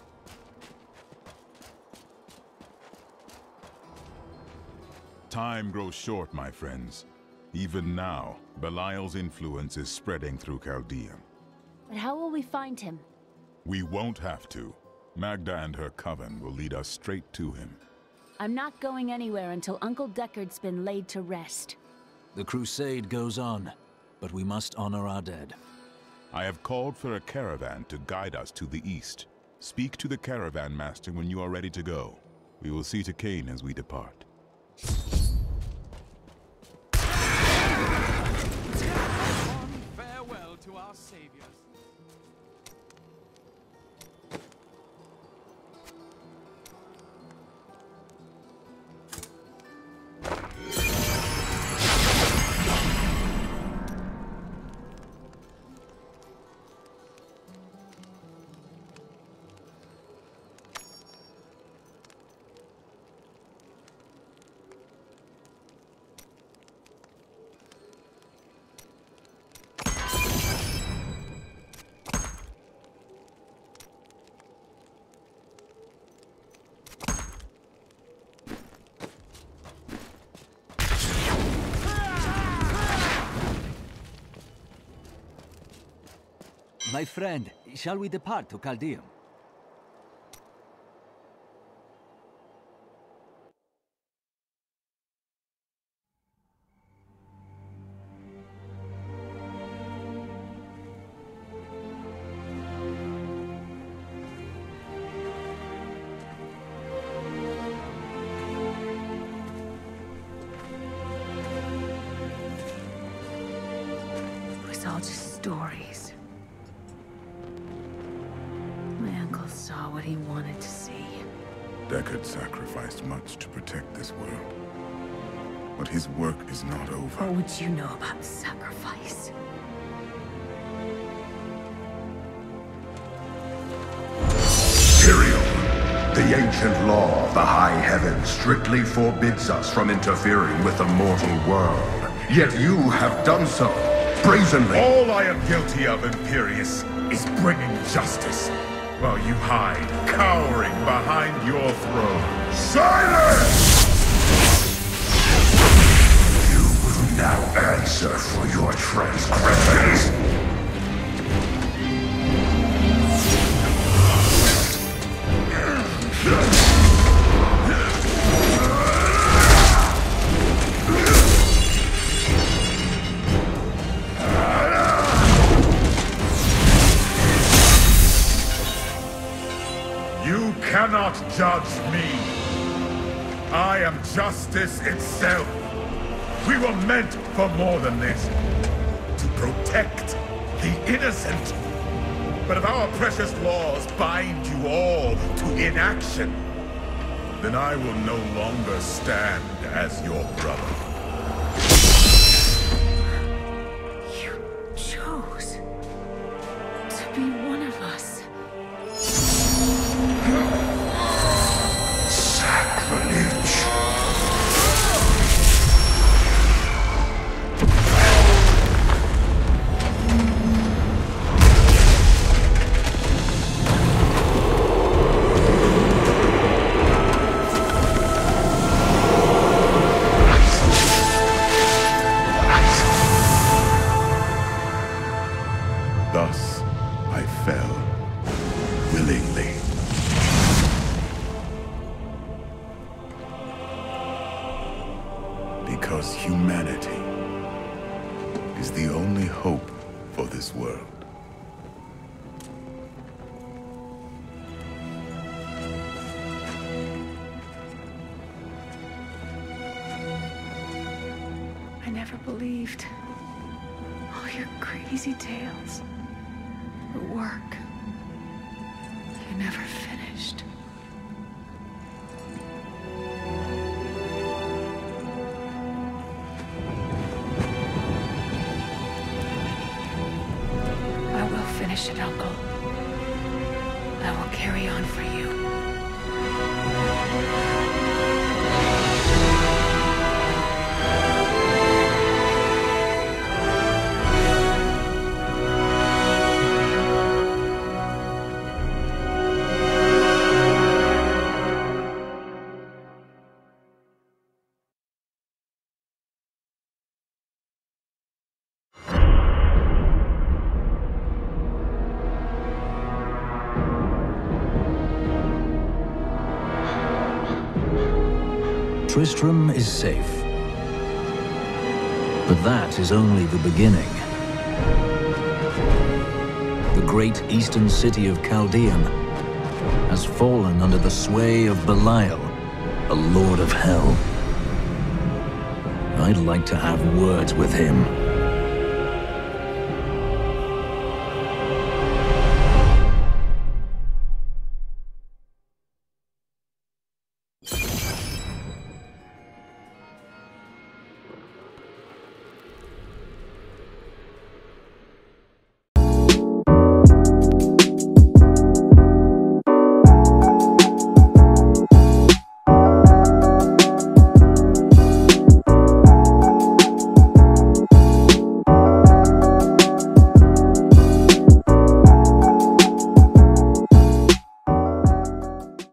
S17: Time grows short, my friends. Even now, Belial's influence is spreading through Caldeum.
S8: But how will we find him?
S17: We won't have to. Magda and her coven will lead us straight to him.
S8: I'm not going anywhere until Uncle Deckard's been laid to rest.
S13: The crusade goes on, but we must honor our dead.
S17: I have called for a caravan to guide us to the east. Speak to the caravan master when you are ready to go. We will see to Kain as we depart.
S12: Farewell to our saviors.
S19: My friend, shall we depart to Caldeum?
S6: It was all just stories. My uncle saw what he wanted to see.
S17: Deckard sacrificed much to protect this world. But his work is not over.
S6: What would you know about sacrifice?
S3: Tyrael, the ancient law of the high heavens strictly forbids us from interfering with the mortal world. Yet you have done so, brazenly. All I am guilty of, Imperius, is bringing justice, while you hide, cowering behind your throne. Silence! You will now answer for your transgressions.
S17: judge me. I am justice itself. We were meant for more than this. To protect the innocent. But if our precious laws bind you all to inaction, then I will no longer stand as your brother.
S6: You chose to be one of us.
S17: Sacrilege. Thus, I fell, willingly. Because humanity is the only hope for this world.
S6: I never believed all your crazy tales. The work. You never finished. I will finish it, Uncle. I will carry on for you.
S13: Tristram is safe. But that is only the beginning. The great eastern city of Caldeon has fallen under the sway of Belial, a lord of hell. I'd like to have words with him.